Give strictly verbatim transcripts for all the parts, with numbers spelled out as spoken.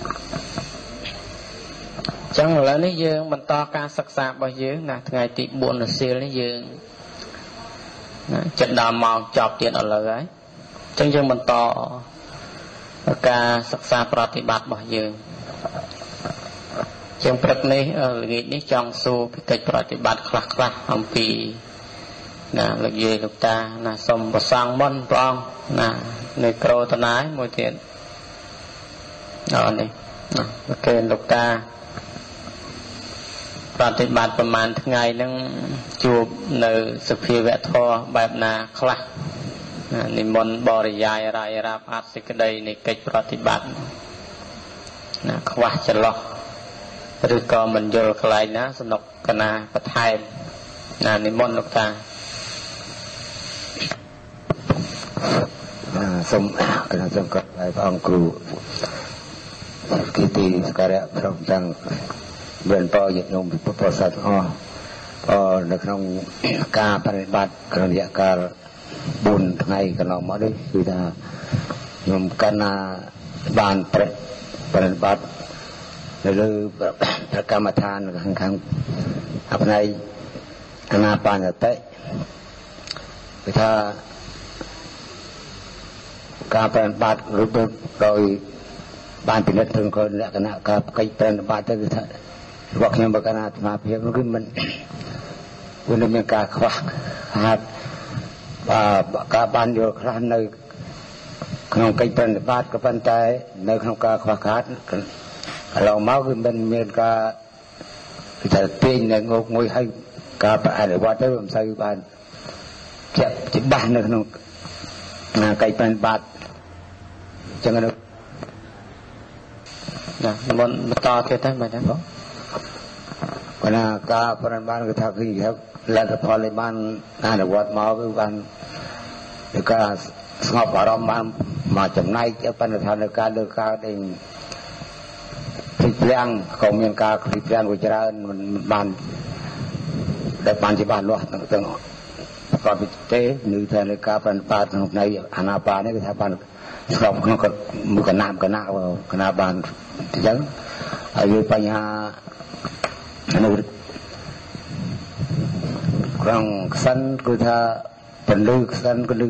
chẳng là lý dương mình to ca sắc xa bao dương là ngày tị buồn là siêu lý dương trận đào màu chọc tiền ở lời ấy chẳng dương mình to ca sắc xa prati bát bao dương chẳng prật này ở nghị ní trong su cái prati bát khắc khắc hồng kỳ là lực gì lực ta là xong và sang môn phong là nơi cầu tân ái môi thiện đó này ok lục ta và thì bạnประมาณ ngày nâng chụp nơi sự phi vẽ thô bài na khla ni môn bò dài rai ra phát sinh cái đây này cách pratibat na khwa chân lo rồi còn mình vô cái này ná sân độc cái na phát hai là ni môn lục ta xong cái nào xong cái ông cụ Kitty sekarang tentang berapa je nom berproses oh oh nak nong ka panibat kerana dia kar bun tengah kerana mak ni kita nom kerana ban panibat lalu perkamatan khang apa ni kerana panjat kita ka panibat rubut doi banพินิจถึงคนละคณะกับใครเป็นบาดเจ็บท่านบอกยังบอกกันมาเพียงรุ่นมันวันนี้มีการขวักหากการบ้านอยู่ครั้งในขนมใครเป็นบาดก็เป็นใจในขนมการขวักขาดเราเมาคือมันมีการจะตีในงงงวยให้การไปอะไรว่าได้ผมใส่บ้านเจ็บจิตบ้านในขนมใครเป็นบาดจังเลยนะมันต่อเท่าไหร่นะพ่อวันนั้นก็พนันบ้านก็ทักที่ครับแล้วแต่พอเลยบ้านน่าจะวัดมาคือบ้านแล้วก็สงบอารมณ์มามาจำนายจะเป็นทางการเลือกการเองพลิกแปลงของเมืองกาพลิกแปลงวิจารณ์มันบ้านได้บ้านที่บ้านล้วนตั้งๆก็พิจารณาหนึ่งทางการเป็นป่าตรงในอนาปานี่ก็ทำบ้านสอบมันก็มือกันน้ำกันหน้าว่ากันหน้าบ้านที่จังอายุปัญญานุษย์ครั้งสั้นก็ถ้าเป็นลือสั้นก็ลือ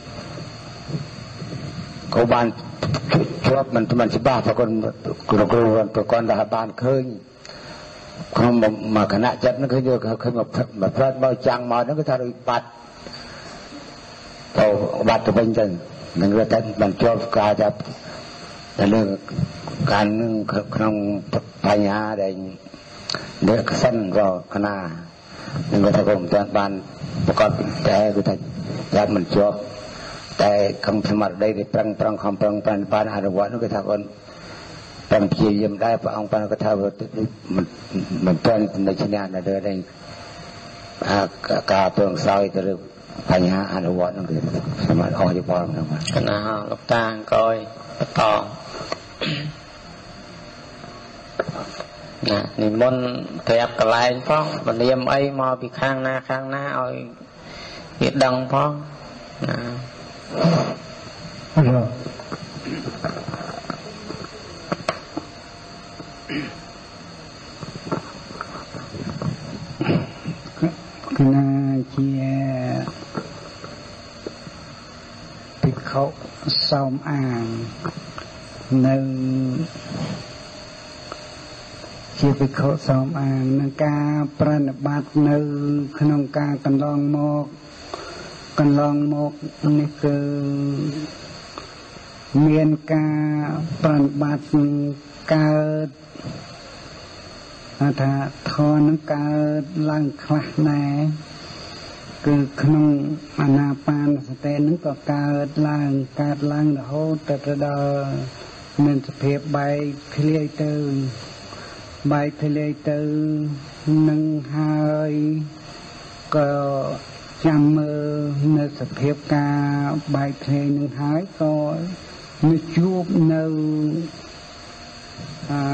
เขาบ้านชอบมันมันชิบ้าพอคนกลัวกลัวตัวก่อนทหารบ้านเคยเขามาคณะจัดนั่นเคยเยอะเคยมามาพลาดบ่อยจังมานั่นก็ทารุณบัตรเอาบัตรตัวเป็นจังนั่นก็แต่มันชอบการจะแต่เรื่องการนึ่งขนมปัญญาได้เด็กสั้นรอขนานั่นก็ถ้าผมจะบ้านประกอบแต่ก็ถ้าญาติมันชอบแต่คำสมัครได้ในปรังปรังคำปรังปรังปานอารวะนั่นก็ถ้าคนปรังเพียรยังได้พระองค์ปานก็ถ้ามันมันเป็นในชนิดนั้นได้ได้กาเปลืองซอยแต่เรื่องปัญญาอารวะนั่นคือสมัครออกจากบ้านนั่นมาขณะลูกตาก้อยต่อนะนิมนต์เทียบกับลายพ้องบันเดียมไอ้มาปีข้างหน้าข้างหน้าเอาเห็ดดังพ้องนะคณะเชียปิดเขาซ้อมอ่างในជាពិខុសូមអាននឹងការប្រណិប័តនៅក្នុងការកន្លងមកកន្លងមកនេះគឺមានការប្រណិប័តកើតថាធននឹងកើតឡើងខ្លះដែរគឺក្នុងអានាបានសតិនឹងក៏កើតឡើងកើតឡើងរហូតទៅដល់មានសភាពបែកធ្លាយទៅបែកធ្លាយទៅនឹងហើយក៏ចាំមើលនៅសភាពការបែកធ្លាយនឹងហើយក៏នឹងជួបនៅអ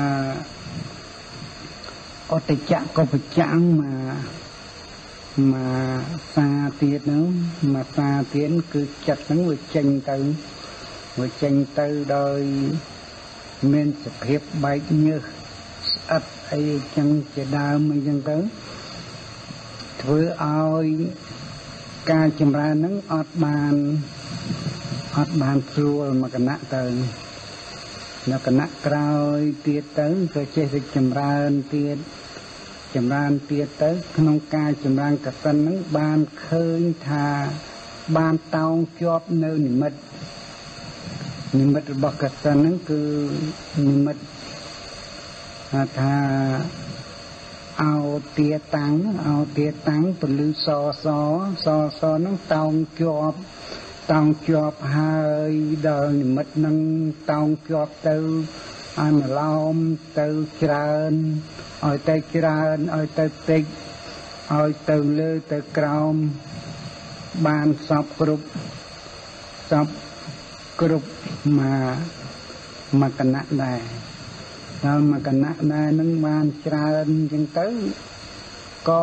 អតចៈកបច្ចៈមកមកសាទៀតនោះមកសាទៀតគឺចិត្តហ្នឹងវាចេញទៅវាចេញទៅដោយមានសភាពបែកញើសស្អិតអីចឹងជាដើមអីចឹងទៅធ្វើឲ្យការចម្រើនហ្នឹងអត់បានអត់បានស្រួលមកគណៈទៅនៅគណៈក្រោយទៀតទៅក៏ចេះតែចម្រើនទៀតចម្រើនទៀតទៅក្នុងការចម្រើនកសិនហ្នឹងបានឃើញថាបានតោងជាប់នៅនិមិត្តនិមិត្តរបស់កសិនហ្នឹងគឺនិមិត្តថាអោទាតាំងអោទាតាំងពលឺសសសសហ្នឹងតោងជាប់តោងជាប់ហើយដល់និមិត្តហ្នឹងតោងជាប់ទៅឲ្យមកឡោមទៅច្រើនឲ្យទៅច្រើនឲ្យទៅតិចឲ្យទៅលើទៅក្រោមបានសពគ្រប់សពគ្រប់មកមកគណៈដែរដល់មកគណៈដែរនឹងបានច្រើនចឹងទៅក៏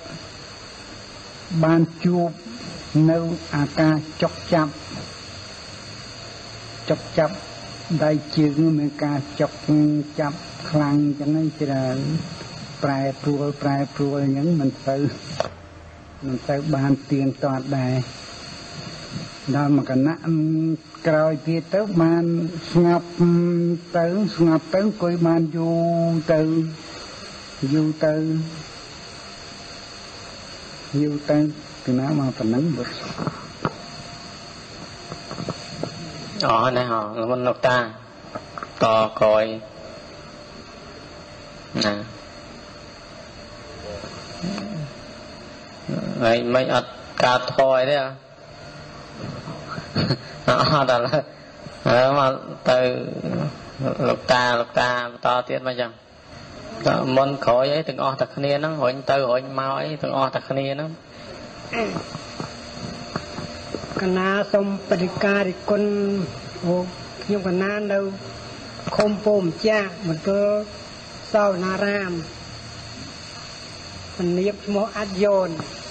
បានជួបនៅអាការចុកចាប់ចុកចាប់ដៃជើងមានការចុកចាប់ខ្លាំងចឹងហ្នឹងច្រើនប្រែប្រួលប្រែប្រួលអញ្ចឹងមិនទៅមិនទៅបានទៀងទាត់ដែរដល់មកគណៈក្រោយទៀតទៅបានស្ងប់ទៅស្ងប់ទៅអង្គុយបានយូរទៅយូរទៅយូរទៅគណៈមកប៉ុណ្ណឹងបើอ๋อนะฮะมันนกตาต่อคอยนะไอ้ไม่อัดกาถอยเนี่ยอ๋อแต่ละแล้วมาเตยลูกตาลูกตาต่อเตี้ยมาจังมันขอยไอ้ถึงออกตะคเนียนั่งหอยเตยหอยเมาไอ้ถึงออกตะคเนียนั่งคณะสมปฏิการิคนโอ้ยมคณะเราคมโปมจ้าเหมือนก็เศร้านารามมันเรียบโมอัดโยน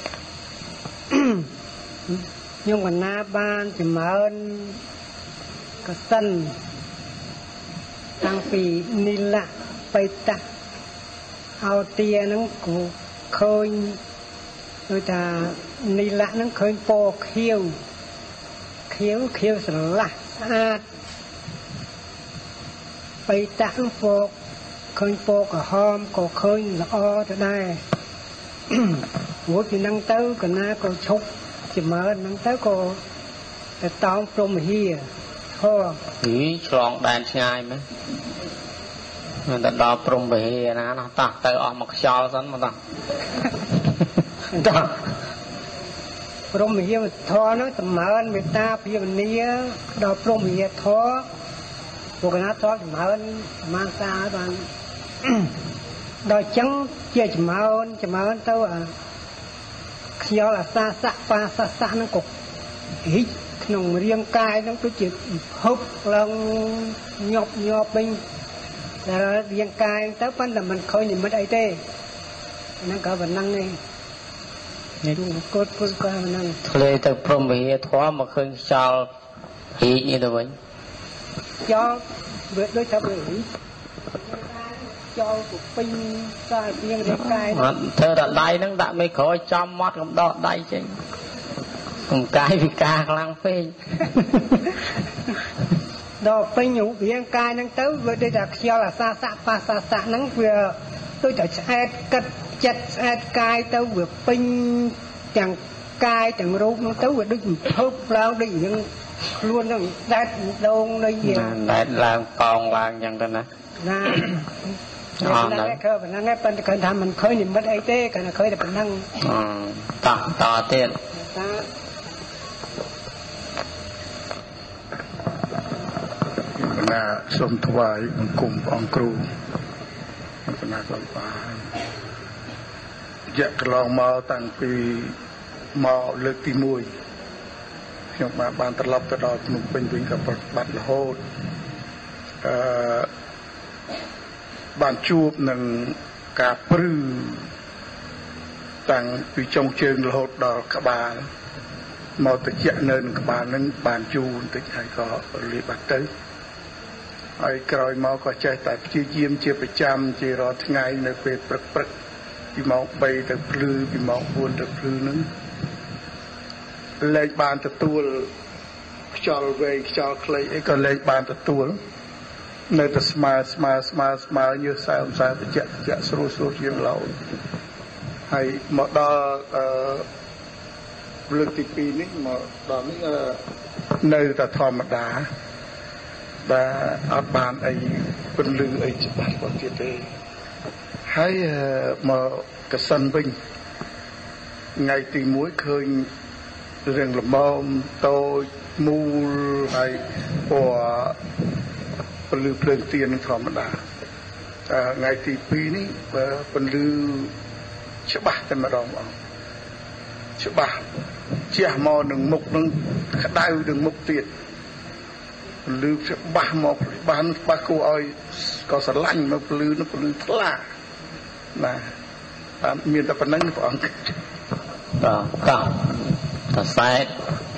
ยมคณะบ้านจะเหมือนกระสันตั้งปีนิละไปตักเอาเตียนั่งกูเคยโดยแต่นิละนั่งเคยโปเขียวเขียวเขียวสลัดสะอาดไปตักโปกเคยโปกกับหอมก็เคยละออจะได้หัวที่นั่งเต้าก็น่าก็ชกจะมานั่งเต้าก็แต่ตองปรมเฮียพ่อหือฉลองแดนง่ายไหมแต่ดาวปรมเฮียนะนะตาเตอออกมาชอสันมาตาพรหมเฮียทอนะแต่มาเมตตาเพียงนี้ดอกพรหมเฮียทอพวกนั้นทอแต่มามาซาบางดอกจังเจี๊ยจะมาจะมาเต้าอ่ะเขียวละซาสะปาซาสะนั่งกบฮิขนมเรียงกายนั่งตัวจิตฮุบลงหยอบหยอบไปแต่เรียงกายเต้าปั้นแต่มันเคยหนีมันไอเต้นั่งก็แบบนั่งนี่ดูกดกดก็นั่งทะเลตะพรหมเฮียท้อมาเคยชาวฮีนี่ตัวนี้จอเบิดด้วยทับเลยจอกุปิงกายเพียงเรียงกายเธอดัดได้นั่งดัดไม่ขอจอมมัดกับดอดได้จริงผมกายพิการกลางเฟ้ดอกปิงอยู่เพียงกายนั่งเต้าเบิดได้จากเชียวละซาซาปาซาซานั่งเพื่อtôiจะแอดกัดจัดแอดกายเต้าเบือปิ้งจังกายจังรูปมันเต้าเบือดึงทุบแล้วดึงยังล้วนต้องได้โดนเลยเยอะได้ลางปองลางอย่างนั้นนะนะอ๋อนั่นเคยเป็นนั่งให้เป็นเคยทำมันเคยหนิมันไอเต้กันเคยแต่เป็นนั่งอ๋อต่อต่อเต้คณะสมทวายกลุ่มองครูคณะกรรมการจะกลองมาตั้งปีมาเลือกที่มวยยกมาบานตลบตลอดหนุ่มเป็นวิ่งกับบัตรโหดบานจูบหนึ่งกาปรื้อตั้งปีจงเชิงโหดดอกกบาลมาตะเจาะเนินกบาลนั้นบานจูติดให้ก็รีบัตรเตยហើយក្រោយមកក៏ចេះតែព្យាយាមជាប្រចាំជារាល់ថ្ងៃនៅពេលព្រឹកព្រឹកពីម៉ោងបីទៅភ្លឺពីម៉ោងបួនទៅភ្លឺហ្នឹងលែងបានទទួលខ្យល់វែងខ្យល់ខ្លីអីក៏លែងបានទទួលនៅតែស្មើស្មើស្មើស្មើយើសើមសើតិចតិចស្រួលស្រួលជាងឡូវហើយមកដល់អឺលើកទីពីរនេះមកដល់នេះនៅតែធម្មតាបាទអត់បានអីពន្លឺអីច្បាស់គាត់ទៀតទេហើយមកកសិនវិញថ្ងៃទីមួយឃើញរឿងលំមតូចមូលហើយពណ៌ពលឺភ្លើងទៀនធម្មតាថ្ងៃទីពីរនេះពលឺច្បាស់តែម្ដងបងច្បាស់ជះមកនឹងមុខនឹងក្តៅនឹងមុខទៀតពលឺច្បាស់មកបានច្បាស់គួរឲ្យក៏ស្រឡាញ់មកពលឺនោះពលឺថ្លាណាតាមមានតែប៉ុណ្្នឹងព្រះអង្គបាទតោះតសែត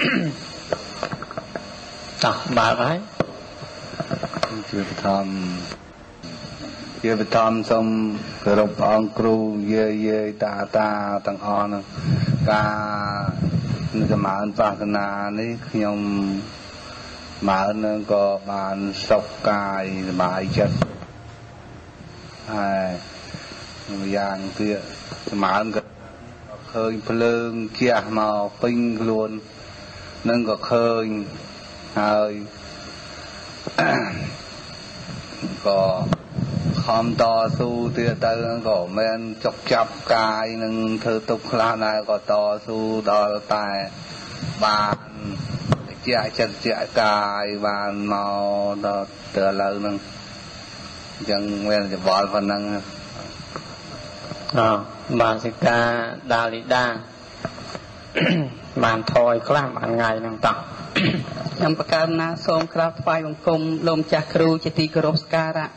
តោះបើកហើយជាបឋមជាបឋមសូមគោរពព្រះអង្គគ្រូយាយយាយតាតាទាំងអស់នោះការសម្រើនប្រាថ្នានេះខ្ញុំមើលនឹងក៏បានសុខកាយសบายចិត្តហើយយ៉ាងទៀតសម្រើនក៏ឃើញភ្លើងជះមកពេញខ្លួននឹងក៏ឃើញហើយក៏ខំតស៊ូទៀតទៅក៏មិនចុកចាប់កាយនឹងធ្វើទុកខ្លះដែរក៏តស៊ូដល់តែបានជាចិត្តជាកាយបានមកដល់ទៅឥឡូវហ្នឹងអញ្ចឹងមានច្បល់ប៉ុណ្ណឹងអឺបាសិកាដាលីដាបានថយខ្លះបានថ្ងៃហ្នឹងតោះខ្ញុំបកកើណាសូមក្រាបថ្វាយបង្គំលោកម្ចាស់គ្រូជាទីគោរពសក្ការៈ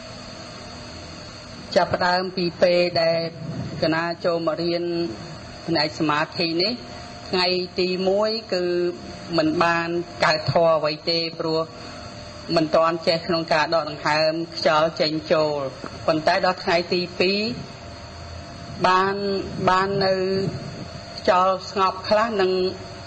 ចាប់ផ្ដើមពីពេលដែលកណាចូលមករៀនផ្នែកសមាធិនេះថ្ងៃទីមួយគឺមិនបានកើតធម៌អ្វីទេព្រោះមិនទាន់ចេះក្នុងការដកដង្ហើមខ្យល់ចេញចូលប៉ុន្តែដល់ថ្ងៃទីពីរបានបាននៅខ្យល់ស្ងប់ខ្លះនិង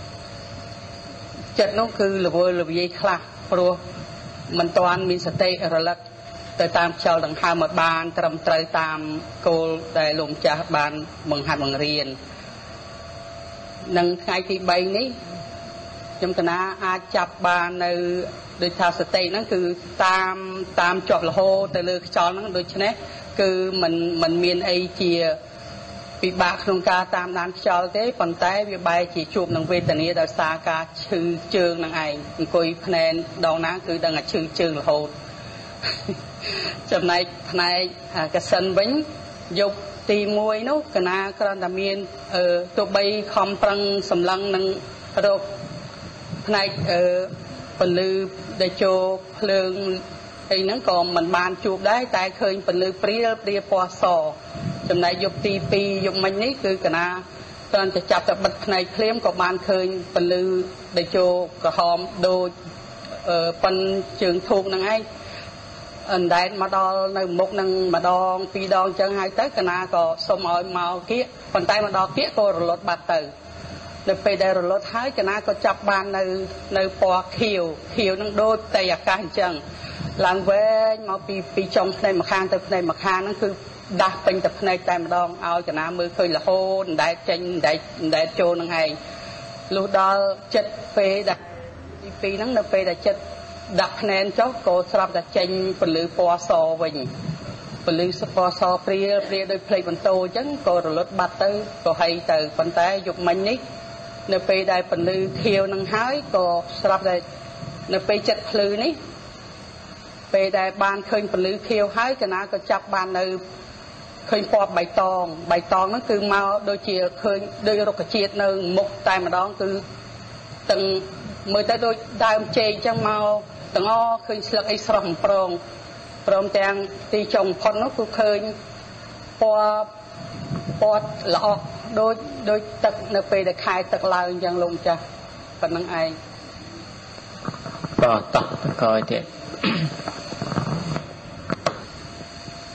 ចិត្តនោះគឺរវល់រវាយខ្លះព្រោះមិនទាន់មានសតិរលឹកទៅតាមខ្យល់ដង្ហើមឲ្យបានត្រឹមត្រូវតាមគោលដែលលោកម្ចាស់បានបង្ហាត់បង្រៀននិងថ្ងៃទីបីនេះខ្ញុំកណាអាចចាប់បាននៅដោយថាសតិហ្នឹងគឺតាមតាមជាប់រហូតទៅលើខ្យល់ហ្នឹងដូច្នេះគឺมันมันមានអីជាពិបាកក្នុងការតាមដានខ្យល់ទេប៉ុន្តែវាបែរជាជួបនឹងវេទនាដោយសារការឈឺជើងនឹងឯងអង្គុយភ្នែនដងណាគឺដឹងតែឈឺជើងរហូតចំណែកផ្នែកកសិនវិញយកទីមួយនោះកណាគ្រាន់តែមានអឺទោះបីខំប្រឹងសម្លឹងនឹងរកផ្នែកអឺពលឺដែលចូលភ្លើងអីហ្នឹងក៏មិនបានជួបដែរតែឃើញពលឺព្រាលព្រាពណ៌សចំណែកយប់ទីពីរយប់មិញនេះគឺកណាគ្រាន់តែចាប់តែបិទផ្នែកភ្លាមក៏បានឃើញពលឺដែលចូលក្រហមដូចអឺប៉ិនជើងធូបហ្នឹងឯងអណ្ដែតមកដល់នៅមុខនឹងម្ដងពីរដងអញ្ចឹងហើយទៅកណាក៏សុំឲ្យមកគៀកប៉ុន្តែមកដល់គៀកក៏រលត់បាត់ទៅនៅពេលដែលរលត់ហើយកណាក៏ចាប់បាននៅនៅពណ៌ខៀវខៀវនឹងដូចផ្ទៃអាកាសអញ្ចឹងឡើងវែងមកពីពីចុងភ្នែកម្ខាងទៅភ្នែកម្ខាងហ្នឹងគឺដាស់ពេញតែភ្នែកតែម្ដងឲ្យកណាមើលឃើញរហូតអណ្ដែតចេញអណ្ដែតអណ្ដែតចូលនឹងឯងលុះដល់ចិត្តពេលដែលទីពីរហ្នឹងនៅពេលដែលចិត្តដាក់ភ្នែនចុះក៏ស្រាប់តែចេញពលឺពណ៌សវិញពលឺពណ៌សព្រាលព្រាលដោយផ្លេកបន្ទោអញ្ចឹងក៏រលត់បាត់ទៅក៏ហីទៅប៉ុន្តែយប់មិញនេះនៅពេលដែលពលឺខៀវនឹងហើយក៏ស្រាប់តែនៅពេលចិត្តភ្លឺនេះពេលដែលបានឃើញពលឺខៀវហើយកណាក៏ចាប់បាននៅឃើញពណ៌បៃតងបៃតងហ្នឹងគឺមកដូចជាឃើញដូចរុក្ខជាតិនៅមុខតែម្ដងគឺទាំងមើលទៅដូចដើមចេកអញ្ចឹងមកទាំងអឃើញស្លឹកអីស្រស់បំប្រងព្រមទាំងទីចុងផុតនោះគឺឃើញពណ៌ពណ៌ល្អក់ដូចដូចទឹកនៅពេលដែលខែទឹកឡើងអញ្ចឹងលោកចាស់ប៉ុណ្្នឹងឯងបាទតោះទៅក្រោយទៀត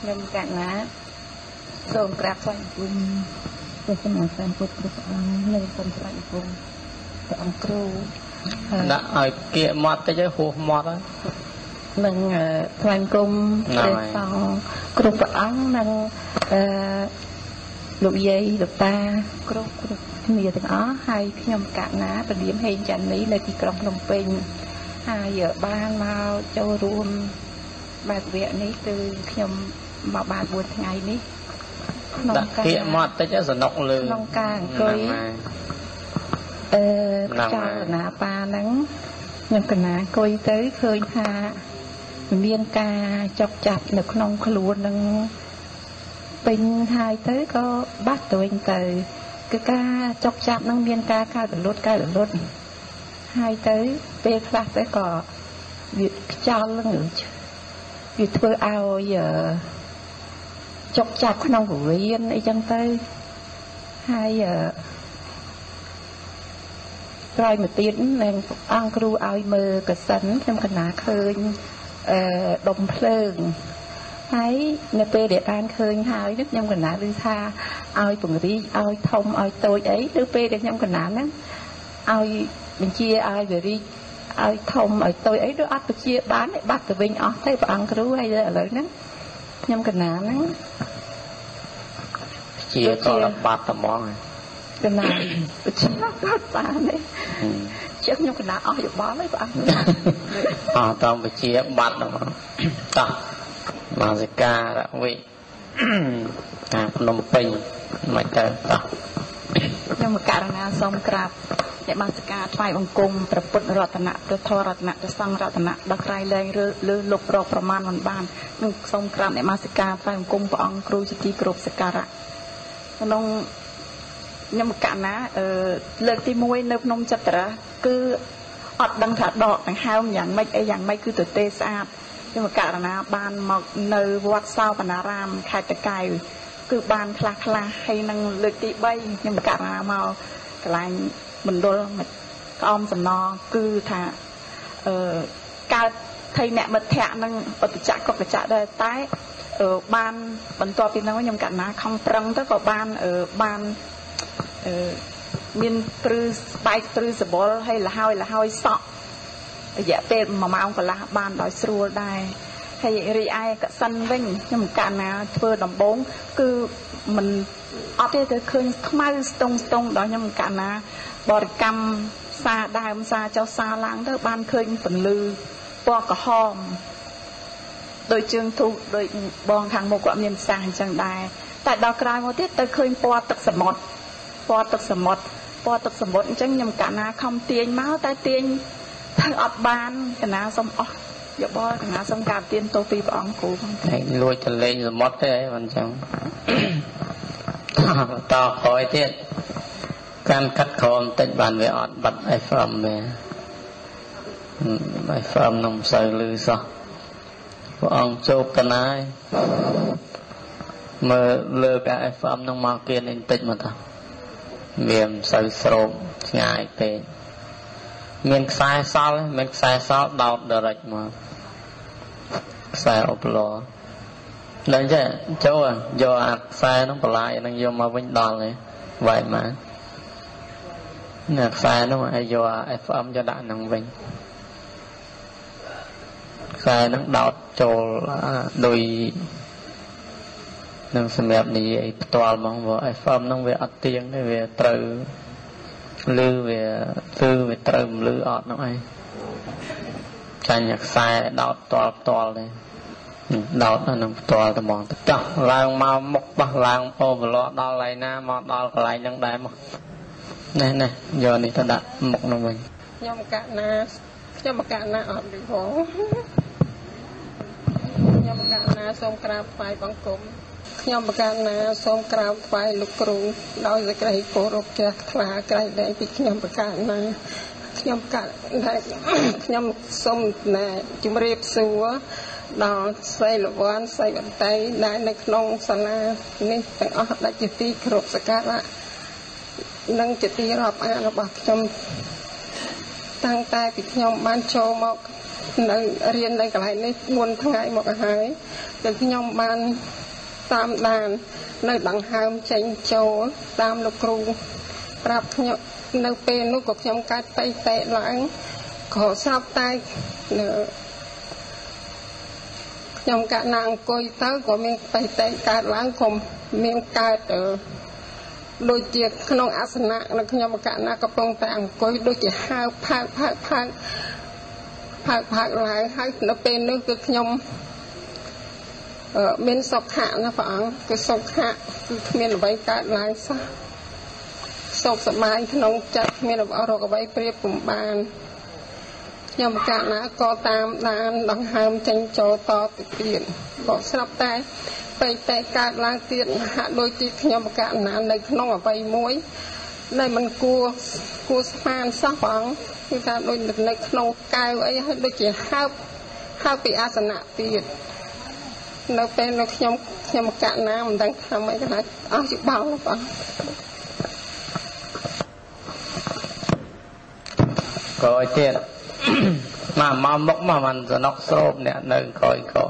ខ្ញុំកណាសូមក្រាបថ្វាយបង្គំព្រះសម្មាសម្ពុទ្ធព្រះអង្គនិងសូមថ្វាយបង្គំព្រះអង្គគ្រូដាក់ឲ្យគៀកមាត់តិចទៅហួសមាត់ហើយនឹងថ្វាយបង្គំព្រះសង្ឃគ្រប់ព្រះអង្គនិងអឺលោកយាយលោកតាគ្រប់គ្រប់គ្នាទាំងអស់ហើយខ្ញុំកណាពលាមហេងចាន់នេះនៅទីក្រុងភ្នំពេញហើយបានមកចូលរួមបែបវគ្គនេះគឺខ្ញុំមកបានបួនថ្ងៃនេះក្នុងការគៀកមាត់តិចសនុកលើក្នុងការអង្គុយអឺចលនាបាហ្នឹងខ្ញុំកណាអង្គុយទៅឃើញថាមានការចុកចាប់នៅក្នុងខ្លួននឹងពេញហើយទៅក៏បាត់ទៅវិញទៅគឺការចុកចាប់នឹងមានការកើតរលត់កើតរលត់ហើយទៅពេលខ្លះទៅក៏វាខ្យល់នឹងវាធ្វើឲ្យចុកចាប់ក្នុងពោះវៀនអីចឹងទៅហើយក្រោយមកទៀតនឹងអង្គគ្រូឲ្យមើលកសិនខ្ញុំកណាឃើញអឺដុំភ្លើងហើយនៅពេលដែលបានឃើញហើយនេះខ្ញុំកណាឮថាឲ្យពង្រីកឲ្យធំឲ្យតូចអីទៅពេលដែលខ្ញុំកណាហ្នឹងឲ្យបញ្ជាឲ្យវារីកឲ្យធំឲ្យតូចអីដូចអត់បញ្ជាបានបាត់ទៅវិញអស់ទៅព្រះអង្គគ្រូហើយឥឡូវហ្នឹងខ្ញុំកណាហ្នឹងជាក៏បាត់ត្មងកណាបញ្ជាបាត់បានទេជាខ្ញុំកណាអស់យោបល់ហើយព្រះអង្គអស់តបញ្ជាបាត់ហ្មងតោះមាសិការៈវិតាភ្នំពេញមិនទៅតោះខ្ញុំករណាសូមក្រាបអ្នកមាសិកាថ្វាយបង្គំព្រះពុទ្ធរតនៈព្រះធម៌រតនៈព្រះសង្ឃរតនៈដល់ក្រៃលែងឬលើលុបរកប្រមាណមិនបាននឹងសូមក្រាបអ្នកមាសិកាថ្វាយបង្គំព្រះអង្គគ្រូជាទីគោរពសក្ការៈក្នុងខ្ញុំកណាអឺលើកទីមួយនៅភ្នំចត្រៈគឺអត់ដឹងថាដកដង្ហើមយ៉ាងម៉េចអីយ៉ាងម៉េចគឺទទេស្អាតខ្ញុំករណាបានមកនៅវត្តសោបនារាមខេត្តតាកែវគឺបានខ្លះខ្លះហើយនឹងលើកទីបីខ្ញុំករណាមកកន្លែងមណ្ឌលក្អមសំណគឺថាអឺកើតថៃអ្នកមិត្តភ័ក្ដិនឹងឧបចក្រក៏ប្រច័ក្ដដែរតែបានបន្ទាប់ពីហ្នឹងខ្ញុំកណាខំប្រឹងទៅក៏បានបានអឺមានព្រឺស្បែកព្រឺសបល់ហើយលហើយលហើយសក់រយៈពេលមួយម៉ោងកន្លះបានដោយស្រួលដែរហើយរីឯកសិនវិញខ្ញុំកណាធ្វើដំបងគឺមិនអត់ទេទៅឃើញខ្មៅស្ទងស្ទងដល់ខ្ញុំកណាបរិកម្មសាដើមសាចុះសាឡើងទៅបានឃើញពន្លឺពណ៌ក្រហមដោយជើងទូកដោយបងខាងមុខគាត់មានសាសអញ្ចឹងដែរតែដល់ក្រោយមកទៀតទៅឃើញពណ៌ទឹកសមុទ្រពណ៌ទឹកសមុទ្រពណ៌ទឹកសមុទ្រអញ្ចឹងខ្ញុំកណាខំទាញមកតែទាញទៅអត់បានកណាសុំអស់យោបល់កណាសុំការទានទោសពីព្រះអង្គគ្រូផងតែលួចទៅលេងសមុទ្រទេអីមិនអញ្ចឹងតក្រោយទៀតកាន់កាត់ក្រមតិចបានវាអត់បាត់ เอฟ เอ็ม វា เอฟ เอ็ม នឹងមិនសូវលឺសោះព្រះអង្គជោគកណាយមើលលើក เอฟ เอ็ม នឹងមកគៀនបន្តិចមកតាវាមិនសូវស្រោបឆ្ងាយពេកមានខ្សែសល់មានខ្សែសល់ដោត direct មកខ្សែអបឡដល់ចេះចូលយកអាខ្សែនោះបន្លាយនឹងយកមកវិញដល់នេះវាយមកអ្នកខ្សែនោះឲ្យយក เอฟ เอ็ม យកដាក់នឹងវិញខ្សែនឹងដោតចូលដោយនឹងសម្រាប់និយាយផ្ទាល់ហ្មងព្រោះ เอฟ เอ็ม នឹងវាអត់ទៀងទេវាត្រូវលឺវាគឺវាត្រូវលឺអត់នោះឯងចាញ់ខ្សែដោតផ្ទាល់ផ្ទាល់ទេដោតនឹងផ្ទាល់តែហ្មងទៅចោះឡើងមកមុខបោះឡើងអូបឡដល់កន្លែងណាមកដល់កន្លែងហ្នឹងដែរមកនេះនេះយកនេះទៅដាក់មុខនោះវិញខ្ញុំកណាខ្ញុំកណាអត់ដូចផងខ្ញុំកណាសូមក្រាបថ្វាយបង្គំខ្ញុំបកណាសូមក្រាបថ្វាយលោកគ្រូដោយសេចក្តីគោរពជ្រះថ្លាក្រៃលែងពីខ្ញុំបកណាខ្ញុំកណាខ្ញុំសូមណាជំរាបសួរដល់សីលវ័នសីវន្តីដែលនៅក្នុងសាលានេះទាំងអស់ដែលជាទីគោរពសក្ការៈនិងជាទីរាប់អានរបស់ខ្ញុំតាំងតែពីខ្ញុំបានចូលមកនៅរៀននៅកន្លែងនេះbốnថ្ងៃមកហើយគឺខ្ញុំបានតាមដាននៅដង្ហើមចេញចូលតាមលោកគ្រូប្រាប់ខ្ញុំនៅពេលនោះក៏ខ្ញុំកាត់បៃតេឡើងក៏ស្រាប់តែខ្ញុំកាត់ណាអង្គុយទៅក៏មានបៃតេកើតឡើងក៏មានកើតដូចជាក្នុងអាសនៈនៅខ្ញុំកាត់ណាកំពុងតែអង្គុយដូចជាហើផើផើផើផើផើឡើងហើយនៅពេលនោះគឺខ្ញុំមានសុខៈណាព្រះអង្គគឺសុខៈគឺគ្មានអ្វីកើតឡើងសោះសុខសប្បាយក្នុងចិត្តគ្មានរកអ្វីប្រៀបពុំបានខ្ញុំកាលណាក៏តាមដានដង្ហើមចេញចូលតទៅទៀតក៏ស្រាប់តែបេតេកើតឡើងទៀតហាក់ដូចជាខ្ញុំកាលណានៅក្នុងអ្វីមួយដែលมันគួរគួរស្មានសោះព្រះអង្គគឺថាដូចនៅក្នុងកែវអីហើយដូចជាហើបហើបពីអាសនៈទៀតនៅពេលនៅខ្ញុំខ្ញុំកាក់ណាមិនដឹងថាម៉េចក៏អស់ច្បាស់បងក៏ឲ្យទៀតមកមកមុខមកមិនសំណុកស្រូបអ្នកនៅក្រោយក៏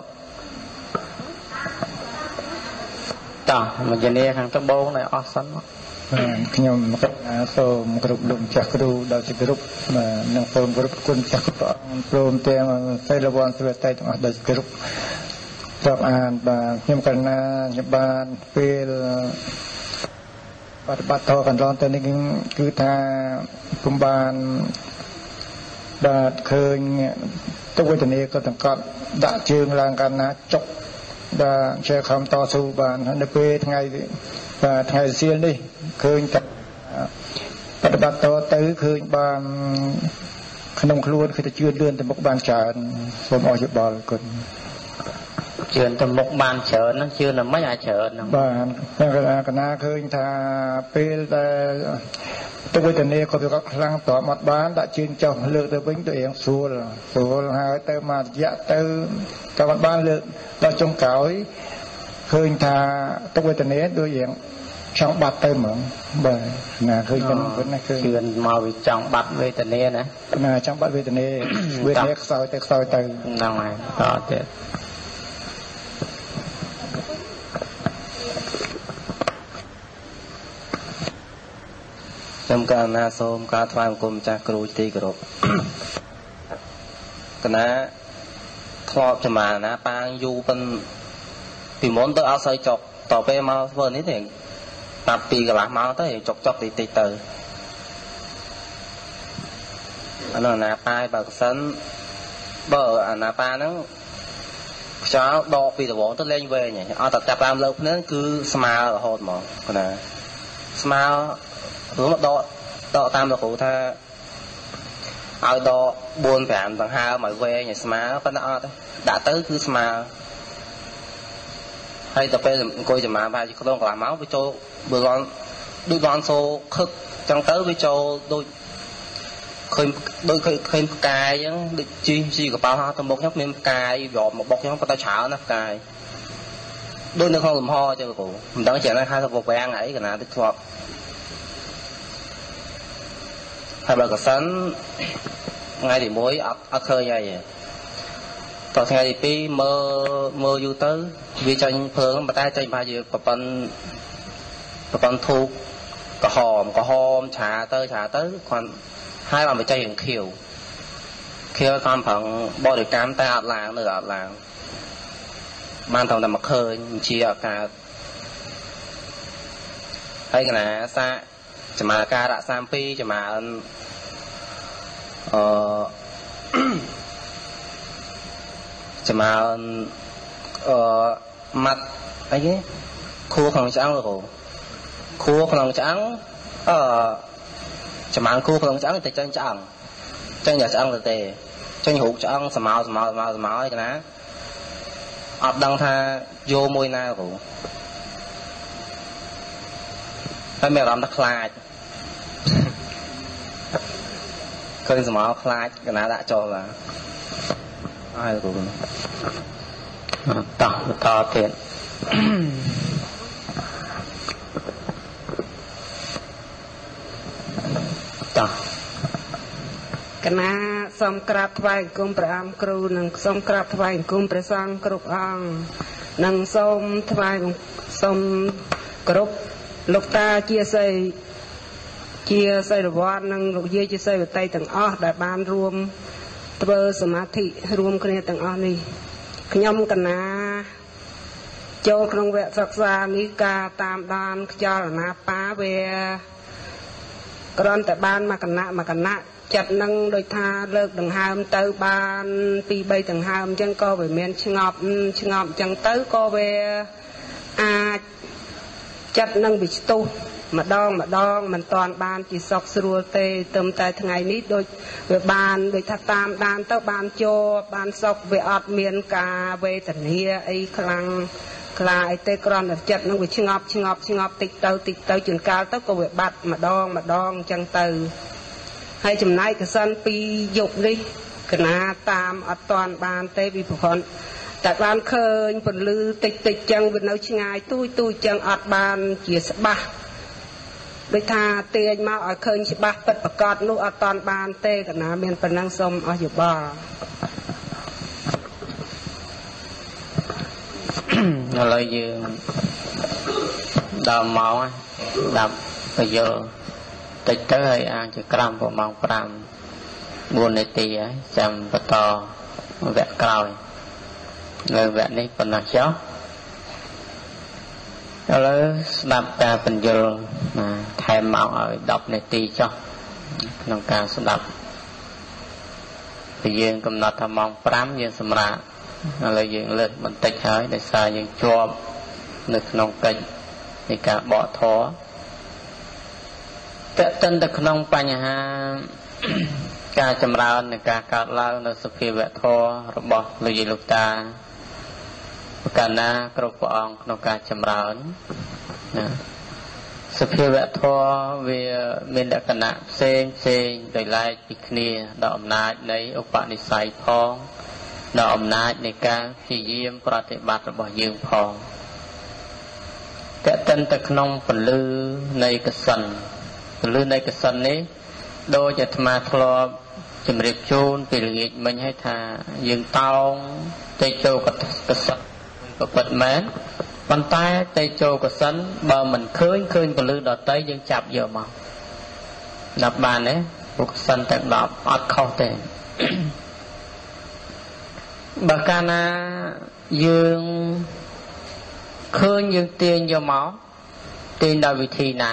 តោះមកជំនាញខាងត្បូងនេះអស់សិនមកខ្ញុំសូមគ្រប់លោកចាស់គ្រូដល់ជាគ្រប់និងសូមគ្រប់គុណចាស់ព្រះអង្គព្រមទាំងសិលវ័នស្វេតៃទាំងអស់ដល់គ្រប់រាប់អានបាទខ្ញុំកណ្ណាខ្ញុំបានពេលបប្រតិបត្តិធម៌កន្លងទៅនេះគឺថាខ្ញុំបានបាទឃើញទុកវេទនាក៏តង្កត់ដាក់ជើងឡើងកណ្ណាចុកបាទជាខំតស៊ូបាននៅពេលថ្ងៃបាទថ្ងៃសៀលនេះឃើញតែបប្រតិបត្តិតទៅឃើញបានក្នុងខ្លួនគឺទៅជឿនលឿនទៅមុខបានច្រើនសូមអរយោបល់គុណជឿនទៅមុខបានច្រើនហ្នឹងជឿនតែមិនអាចច្រើនហ្នឹងបាទតែកណាឃើញថាពេលដែលទុកវេទនាក៏វាក៏ខ្លាំងតអត់បានដាក់ជើងចុះលើកទៅវិញទៅរៀងស្រួលស្រួលហើយទៅមករយៈទៅក៏អត់បានលើកដល់ចុងក្រោយឃើញថាទុកវេទនាដូចរៀងចង់បាត់ទៅហ្មងបាទណាឃើញមិនមិនណាឃើញជឿនមកវាចង់បាត់វេទនាណាណាចង់បាត់វេទនាវេទនាខ្សោយទៅខ្សោយទៅហ្នឹងហើយតទៀតខ្ញុំកណាសូមការថ្វាយបង្គំចាស់គ្រូទីគោរពកណាធ្លាប់ចំណាណាប៉ាងយូប៉ុនពីមុនទៅអត់សូវចុកតទៅមកធ្វើនេះទេតាប់ពីកន្លះមកទៅចុកចុកតិចតិចទៅអានោះណាប៉ាយបើកសិនបើអាណាប៉ាហ្នឹងខ្យល់ដកពីដងទៅលេងវែងហើយអត់តែចាប់តាមលើភ្នែកគឺស្មើរហូតហ្មងកណាស្មើព្រោះដកដកតាមលោកគ្រូថាឲ្យដកbốn fiveដង្ហើមឲ្យវែងឲ្យស្មើប៉ុន្តែអត់ទេដាក់ទៅគឺស្មើហើយទៅពេលអង្គុយចំណាប្រហែលជាក្នុងកន្លះម៉ោងវាចូលបើរន់ដូចរន់សូខឹកចឹងទៅវាចូលដូចឃើញដូចឃើញផ្កាយអញ្ចឹងដូចជីជីកប៉ាល់ហោះទៅមុខខ្ញុំមានផ្កាយរាប់មកបុកខ្ញុំប៉ុន្តែច្រើនណាស់ផ្កាយដូចនៅក្នុងលំហអញ្ចឹងលោកគ្រូមិនដឹងជាណាហៅថាវាំងអីកណាទៅធ្លាប់ហើយបើកសិនថ្ងៃទីមួយអត់អត់ឃើញអីទេតថ្ងៃទីពីរមើលមើលយូរទៅវាចាញ់ភ្លើងប៉ុន្តែចាញ់ប្រហែលជាប្រព័ន្ធប្រព័ន្ធធូបក្រហមក្រហមឆាទៅឆាទៅគាត់ហើយបានបច្ចេករៀងខៀវខៀវតាមប្រឹងបរិកម្មតែអត់ឡើងនៅអត់ឡើងបានតែមកឃើញជាអកើតហើយកណាសាចំណាការរក្សាពីចំណាអឺចំណាអឺម៉ាត់អីគេខួរក្នុងឆ្អឹងលោកខួរក្នុងឆ្អឹងអឺចំណាខួរក្នុងឆ្អឹងទៅចេញឆ្អឹងចេញតែឆ្អឹងទៅទេចេញរូបឆ្អឹងស្មៅស្មៅស្មៅស្មៅឯណាអត់ដឹងថាយកមួយណាគ្រូហើយមានអារម្មណ៍ថាខ្លាចឃើញស្មៅខ្លាចកណាដាក់ចូលឡាហើយគ្រូតោះបន្តទៀតកណាសូមក្រាបថ្វាយអង្គមព្រះអង្គគ្រូនិងសូមក្រាបថ្វាយអង្គមព្រះសង្ឃគ្រប់អង្គនិងសូមថ្វាយសូមគ្រប់លោកតាជាសីជាសិរវត្តនិងលោកយាយជាសិវតីទាំងអស់ដែលបានរួមធ្វើសមាធិរួមគ្នាទាំងអស់នេះខ្ញុំកណាចូលក្នុងវគ្គសិក្សានេះការតាមដានខ្យល់អាណាបាវាគ្រាន់តែបានមកគណៈមកគណៈចិត្តនឹងដូចថាលើកដង្ហើមទៅបានពីរបីដង្ហើមអញ្ចឹងក៏វាមានឆ្ងប់ឆ្ងប់អញ្ចឹងទៅក៏វាអាចចិត្តនឹងវាស្ទុះម្ដងម្ដងមិនតាន់បានជាសុខស្រួលទេទៅតែថ្ងៃនេះដូចវាបានដូចថាតាមដានទៅបានចូលបានសុខវាអត់មានការវេទនាអីខ្លាំងខ្លាអីទេគ្រាន់តែចិត្តនឹងវាឆ្ងប់ឆ្ងប់ឆ្ងប់តិចទៅតិចទៅជួនកាលទៅក៏វាបាត់ម្ដងម្ដងអញ្ចឹងទៅហើយចំណាយកសិនពីយប់នេះកណាតាមអត់តាន់បានទេវិប្រព័ន្ធតែបានឃើញពន្លឺតិចតិចចឹងវានៅឆ្ងាយទូចទូចចឹងអត់បានជាច្បាស់ដូចថាទាញមកឲ្យឃើញច្បាស់ពិតប្រកបនោះអត់តាន់បានទេកណាមានប៉ុណ្ណឹងសូមអស់យោបល់ឥឡូវយើងដល់ម៉ោងដល់បញ្យល់តិចទៅហើយអាចជាក្រោមប្រម៉ោងប្រាំបួននាទីហើយចាំបន្តវគ្គក្រោយនៅវគ្គនេះប៉ុណ្ណោះចុះឥឡូវស្ដាប់ការបញ្យល់ថែមមកឲ្យដប់នាទីចុះក្នុងការស្ដាប់ពីយើងកំណត់ថាម៉ោងប្រាំយើងសម្រាប់ឥឡូវយើងលើកបន្តិចហើយដោយសារយើងជាប់នៅក្នុងកិច្ចនៃការបកធម៌តើតើទៅក្នុងបញ្ហាការចម្រើននៃការកើតឡើងនៅសភាវៈធម៌របស់លោកយាយលោកតាប្រកាសណាគ្រប់ព្រះអង្គក្នុងការចម្រើនណាសភាវៈធម៌វាមានលក្ខណៈផ្សេងផ្សេងដោយឡែកពីគ្នាដោយអំណាចនៃឧបនិស្ស័យផងដោយអំណាចនៃការព្យាយាមប្រតិបត្តិរបស់យើងផងតើតិនទៅក្នុងពលឺនៃកសិនពលឺនៃកសិននេះដោយអាត្មាធ្លាប់ជម្រាបជូនពីល្ងាចមិញឲ្យថាយើងតោងទៅចូលកសិនក៏ពិតមែនប៉ុន្តែទៅចូលកសិនបើមិនឃើញឃើញពលឺដតីយើងចាប់យកមកដល់បានទេពួកកសិនទាំងដប់អត់ខុសទេបើកាលណាយើងឃើញយើងទាញយកមកទាញដោយវិធីណា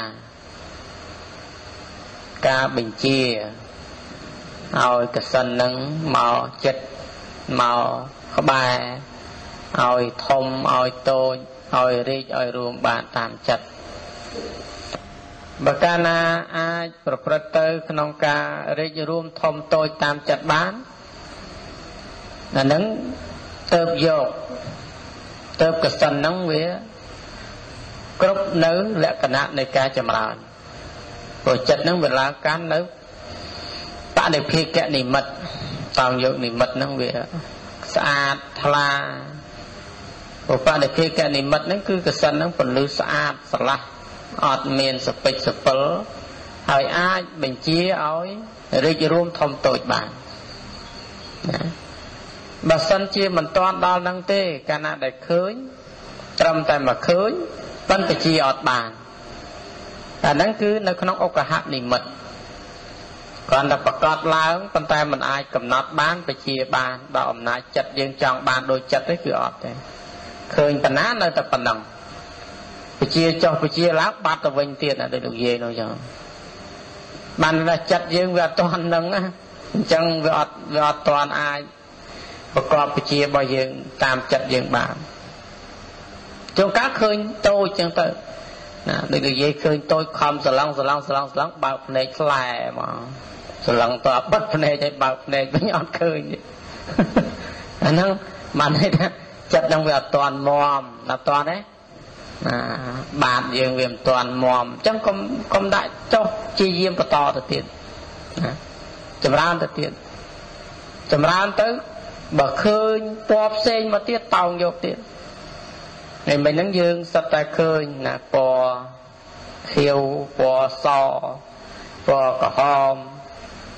ការបញ្ជាឲ្យកសិននឹងមកចិត្តមកក្បែរឲ្យធំឲ្យតូចឲ្យរីកឲ្យរួមបានតាមចិត្តបើកាលណាអាចប្រព្រឹត្តទៅក្នុងការរីករួមធំតូចតាមចិត្តបានអានឹងទៅយកទៅកសិនហ្នឹងវាគ្រប់នៅលក្ខណៈនៃការចម្រើនព្រោះចិត្តហ្នឹងវាឡើងកាន់នៅបដិភិកនិមិត្តតោងយកនិមិត្តហ្នឹងវាស្អាតថ្លាព្រោះបដិភិកនិមិត្តហ្នឹងគឺកសិនហ្នឹងពន្លឺស្អាតស្រឡះអត់មានសពេចសពិលហើយអាចបញ្ជាឲ្យរីករួមធំតូចបានណាបើសិនជាមិនតាន់ដល់នឹងទេកាលណាដែលឃើញត្រឹមតែមកឃើញប៉ុន្តែជាអត់បានអាហ្នឹងគឺនៅក្នុងឧក្កហនិមិត្តគ្រាន់តែប្រកាសឡើងប៉ុន្តែមិនអាចកំណត់បានបជាបានដល់អំណាចចិត្តយើងចង់បានដូចចិត្តទេគឺអត់ទេឃើញប៉ុណ្ណានៅតែប៉ុណ្ណឹងបជាចុះបជាឡើងបាត់ទៅវិញទៀតណាដូចលោកយាយនោះចឹងបានថាចិត្តយើងវាអត់តាន់នឹងអញ្ចឹងវាអត់វាអត់តាន់អាចប្រកបបជារបស់យើងតាមចិត្តយើងបានជួនកាលឃើញតូចចឹងទៅណាដូចនិយាយឃើញតូចខំសឡងសឡងសឡងសឡងបើកភ្នែកខ្លែមកសឡងតបិទភ្នែកឲ្យបើកភ្នែកវិញអត់ឃើញអាហ្នឹងបានន័យថាចិត្តហ្នឹងវាអត់តាន់មមអត់តាន់ទេណាបាតយើងវាមិនតាន់មមអញ្ចឹងកុំកុំដាក់ចុះជាយាមបន្តទៅទៀតណាចម្រើនទៅទៀតចម្រើនទៅបើឃើញពណ៌ផ្សេងមកទៀតតោងយកទៀតហើយមិនហ្នឹងយើងសិតតែឃើញណាពណ៌ខៀវពណ៌សពណ៌ក្រហម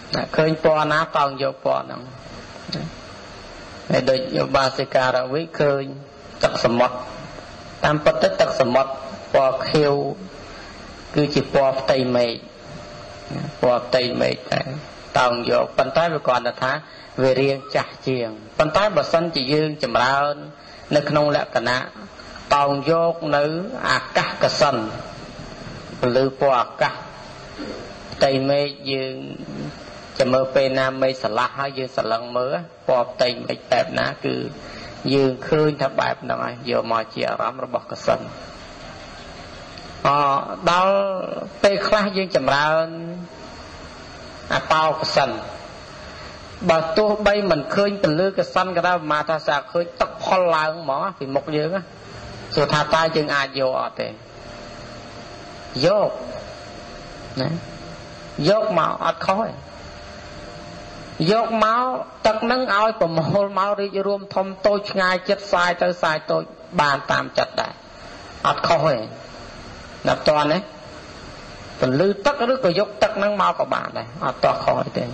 ឃើញពណ៌ណាតោងយកពណ៌ហ្នឹងហើយដូចយោបាសិការវិឃើញទឹកសមុទ្រតាមពិតទៅទឹកសមុទ្រពណ៌ខៀវគឺជាពណ៌ផ្ទៃមេឃពណ៌ផ្ទៃមេឃតែតោងយកប៉ុន្តែវាគ្រាន់តែថាវារៀងចាស់ជាងប៉ុន្តែបើសិនជាយើងចម្រើននៅក្នុងលក្ខណៈតោងយកនៅអាកាសកសិនពលឺពណ៌អាកាសផ្ទៃមេឃយើងចាំមើលពេលណាមេឃស្រឡះហើយយើងស្រឡឹងមើលពណ៌ផ្ទៃមេឃបែបណាគឺយើងឃើញថាបែបហ្នឹងហើយយកមកជាអារម្មណ៍របស់កសិនអដល់ពេលខ្លះយើងចម្រើនអាបោកសិនបើទោះបីមិនឃើញពលឺកសិនក៏ដោយមកថាសាឃើញទឹកផុលឡើងហ្មងពីមុខយើងសួរថាតើយើងអាចយកអត់ទេយកណាយកមកអត់ខុសទេយកមកទឹកនឹងឲ្យប្រមូលមករីករួមធំតូចឆ្ងាយចិត្តសាយទៅសាយតូចបានតាមចិត្តដែរអត់ខុសទេណាប់តន់ទេពលឺទឹកឬក៏យកទឹកនឹងមកក៏បានដែរអត់តោះខុសទេ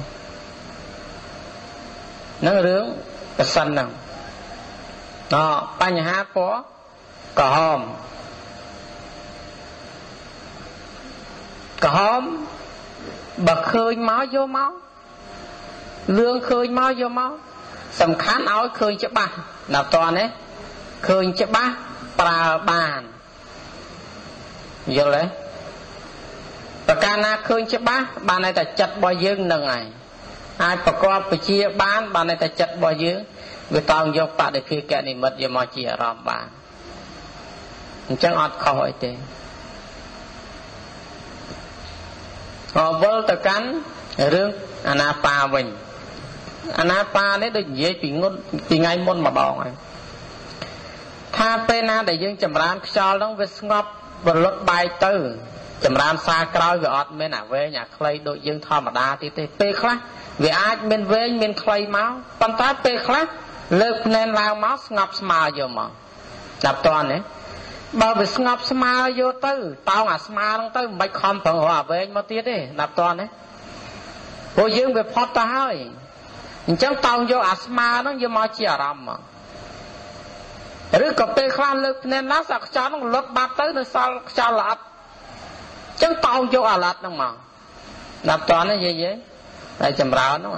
នឹងរឿងកសិនហ្នឹងអបញ្ហាពណ៌ក្រហមក្រហមបើឃើញមកយកមកលឿងឃើញមកយកមកសំខាន់ឲ្យឃើញច្បាស់ណាប់តន់ទេឃើញច្បាស់ប្រើបានយល់ទេប្រការណាឃើញច្បាស់បានតែចិត្តរបស់យើងនឹងហើយអាចប្រកបពជាបានបានតែចិត្តរបស់យើងវាតោងយកបដិភិកនិមិត្តយកមកជាអារម្មណ៍បានអញ្ចឹងអត់ខុសអីទេអវល់ទៅកាន់រឿងអាណាបាវិញអាណាបានេះដូចនិយាយពីងុនពីថ្ងៃមុនម្ដងហើយថាពេលណាដែលយើងចម្រើនខ្យល់ហ្នឹងវាស្ងប់បរលត់បែកទៅចម្រើនសារក្រោយវាអត់មានអាវែងអាខ្លីដូចយើងធម្មតាទៀតទេពេលខ្លះវាអាចមានវែងមានខ្លីមកប៉ុន្តែពេលខ្លះលើកភ្នែនឡើងមកស្ងប់ស្មើយកមកចាប់តន់ទេបើវាស្ងប់ស្មើយកទៅតោងអាស្មើហ្នឹងទៅមិនបាច់ខំប្រឹងរកអាវែងមកទៀតទេចាប់តន់ទេព្រោះយើងវាផុតទៅហើយអញ្ចឹងតោងយកអាស្មើហ្នឹងយកមកជាអារម្មណ៍មកឬក៏ពេលខ្លះលើកភ្នែនឡើងសាខ្យល់ហ្នឹងលុតបាត់ទៅនៅសល់ខ្យល់ល្អិតអញ្ចឹងតោងយកអាឡិតហ្នឹងមកចាប់តន់ទេយាយយាយតែចម្រើនហ្នឹង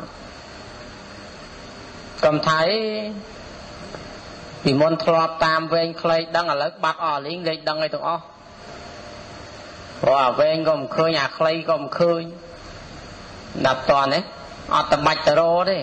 កុំថៃពីមុនធ្លាប់តាមវែងខ្លីដឹងឥឡូវបាត់អស់លីងលេខដឹងអីទាំងអស់ព្រោះអាវែងក៏មិនឃើញអាខ្លីក៏មិនឃើញដាក់តន់ទេអត់តបាច់ទៅរកទេ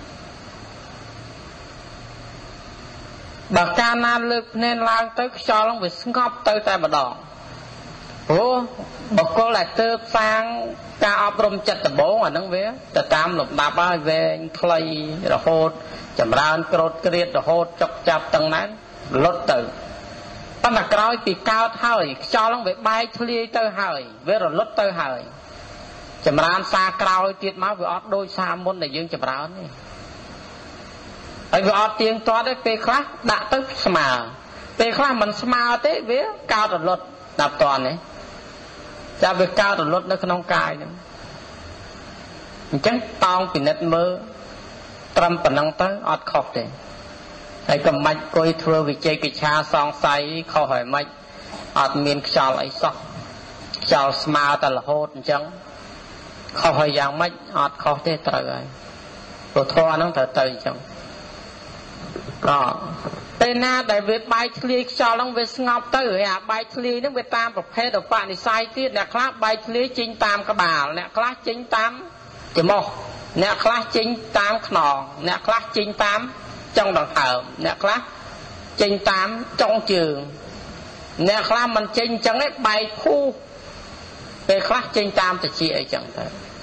បើកាលណាលើកភ្នែនឡើងទៅខ្យល់ហ្នឹងវាស្ងប់ទៅតែម្ដងព្រោះបកគលដែលទើបសាងការអប់រំចិត្តដំបងអាហ្នឹងវាទៅតាមលំដាប់ហើយវែងខ្លីរហូតចម្រើនក្រោតក្រៀតរហូតចុកចាប់ទាំងนั้นលុតទៅប៉ុន្តែក្រោយពីកើតហើយខ្យល់ហ្នឹងវាបែកធ្លាយទៅហើយវារលត់ទៅហើយចម្រើនសារក្រោយទៀតមកវាអត់ដូចសារមុនដែលយើងចម្រើនទេហើយវាអត់ទៀងទាត់ទេពេលខ្លះដាក់ទៅស្មើពេលខ្លះមិនស្មើទេវាកើតរលត់ដាក់តន់ទេចាប់វាកើតរលត់នៅក្នុងកាយហ្នឹងអញ្ចឹងតោងពិនិត្យមើលត្រឹមប៉ុណ្ណឹងទៅអត់ខុសទេហើយកុំបាច់គួយធ្វើវិជ័យកិច្ឆាសង្ស័យខុសហើយមិនអត់មានខ្យល់អីសោះខ្យល់ស្មើតែរហូតអញ្ចឹងខុសហើយយ៉ាងម៉េចអត់ខុសទេត្រូវហើយព្រោះធម៌ហ្នឹងត្រូវទៅអញ្ចឹងក៏ពេលណាដែលវាបែកធ្លាយខ្យល់ហ្នឹងវាស្ងប់ទៅហើយអាបែកធ្លាយហ្នឹងវាតាមប្រភេទឧបនិស្ស័យទៀតអ្នកខ្លះបែកធ្លាយចេញតាមក្បាលអ្នកខ្លះចេញតាមច្រមុះអ្នកខ្លះចេញតាមខ្នងអ្នកខ្លះចេញតាមចុងដង្ហើមអ្នកខ្លះចេញតាមចុងជើងអ្នកខ្លះមិនចេញអញ្ចឹងទេបែកភូពេលខ្លះចេញតាមតិចអីចឹងទៅ